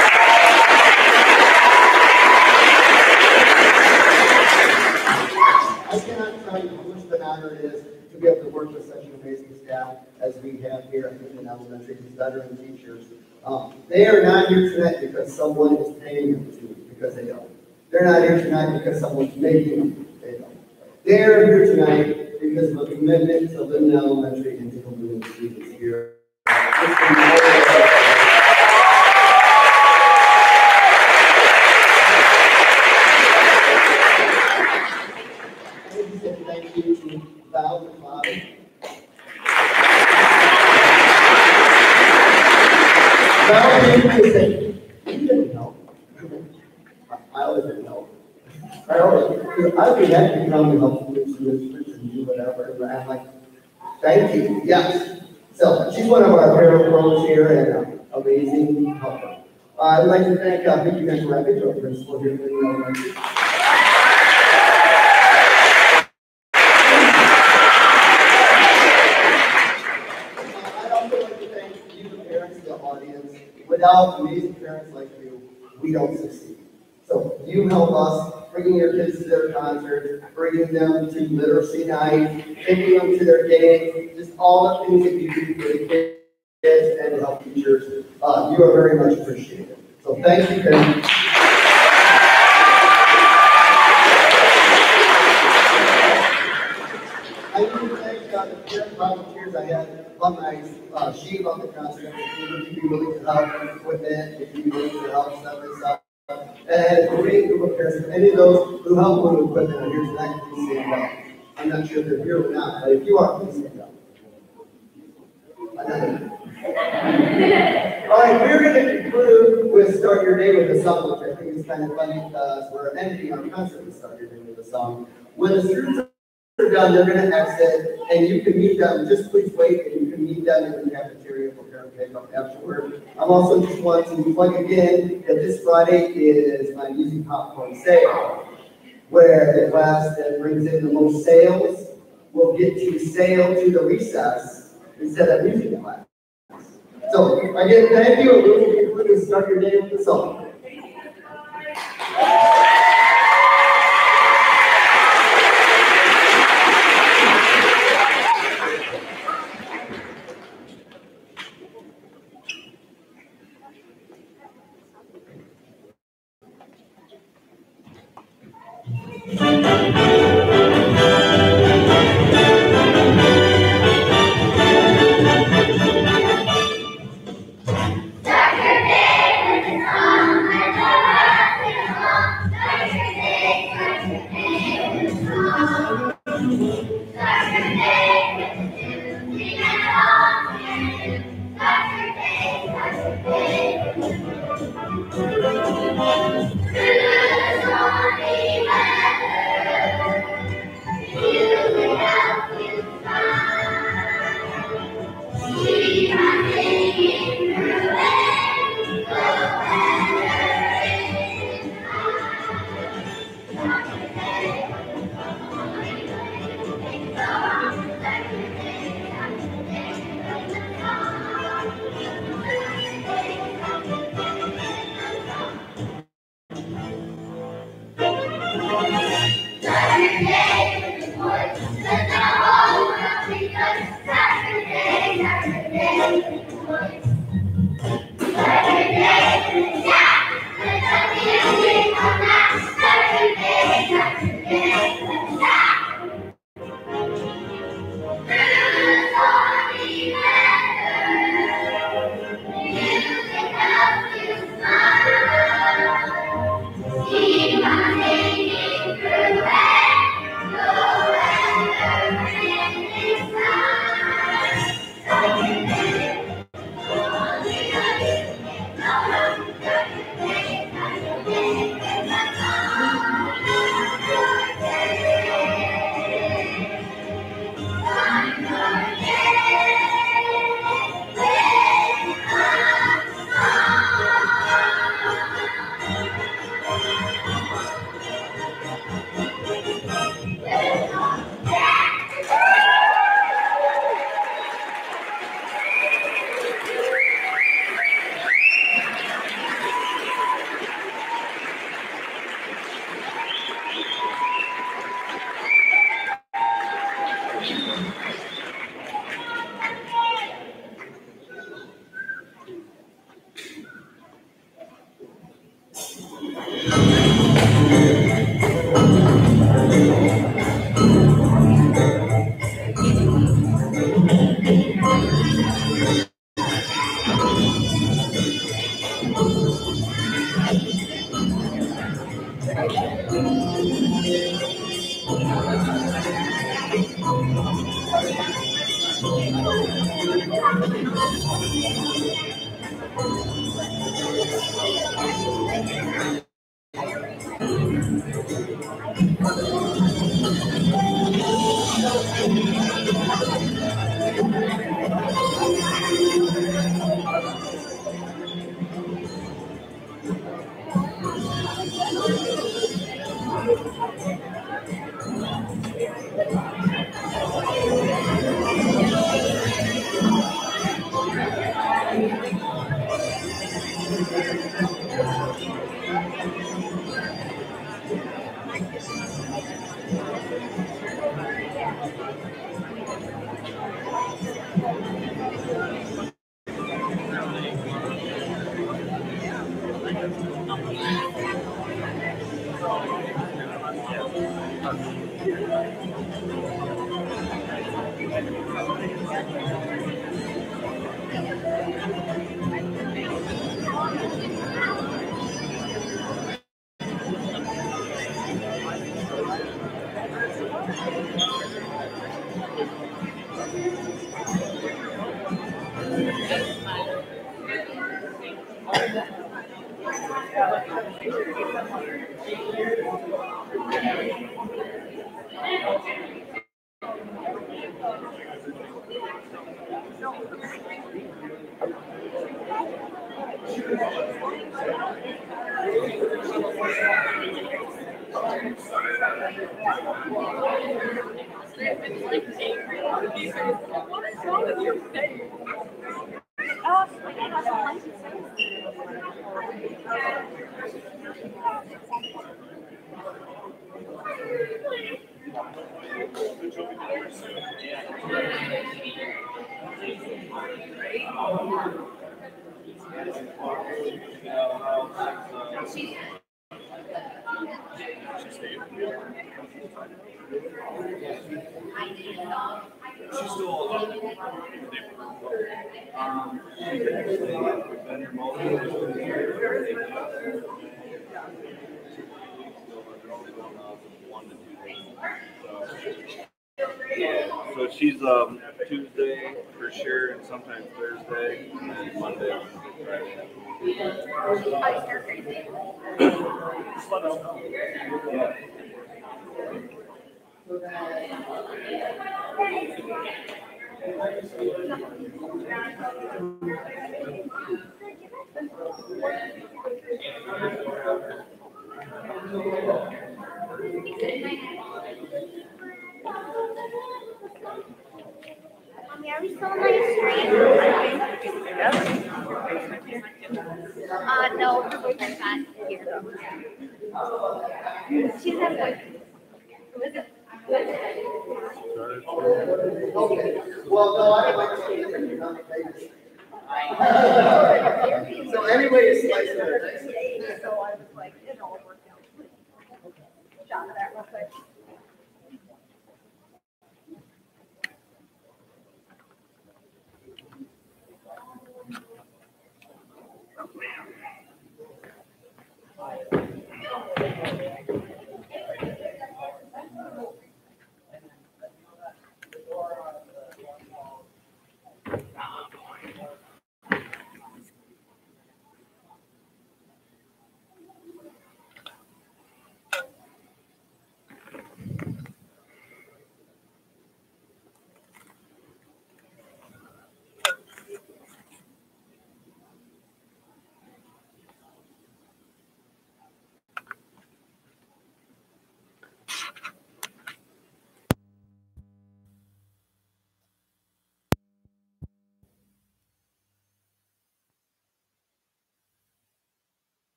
I cannot tell you how much the honor it is to be able to work with such an amazing staff as we have here at Minden Elementary, these veteran teachers. Um, they are not here tonight because someone is paying them to, because they don't. They're not here tonight because someone's making them, they don't. They are here tonight because of a commitment to Minden Elementary and to the Lumen students here. Thank you to Val McLeod. Val came to say, you didn't know. I always didn't know. I always, I'd be happy to come and help you and do whatever. And I'm like, thank you, yes. So she's one of our hero pros here and uh, amazing helper. Uh, I'd like to thank uh, Vicki McRabbit, our principal here at Minden Elementary. Without amazing parents like you, we don't succeed. So you help us, bringing your kids to their concerts, bringing them to literacy night, taking them to their games, just all the things that you do for the kids and to help teachers. Uh, you are very much appreciated. So thank you, Penny. I need to thank uh, the parent volunteers I had on my uh, sheet on the concert. If you'd be willing to help with it, if you'd be willing to help stuff and stuff. And a great group of parents, any of those who help with equipment are here tonight, please stand up. I'm not sure if they're here or not, but if you are, please stand up. Another. All right, we're going to conclude with Start Your Day with a Song, which I think is kind of funny because we're ending our concert with Start Your Day with a Song. When the students are done, they're going to exit, and you can meet them. Just please wait, and you can meet them in the cafeteria for parent pickup afterward. I'm also just wanting to plug again that this Friday is my music popcorn sale, where the class that brings in the most sales will get to sail to the recess instead of music class. So, again, thank you, and we'll conclude and Start Your Day with the song. So she's um Tuesday for sure, and sometimes Thursday, and then Monday and Friday. Yeah. Mommy, are we still on my stream? Uh, no, her boyfriend's not here. She's a boyfriend. Who is it? Okay, well, no, I don't like to. So anyway, it's like.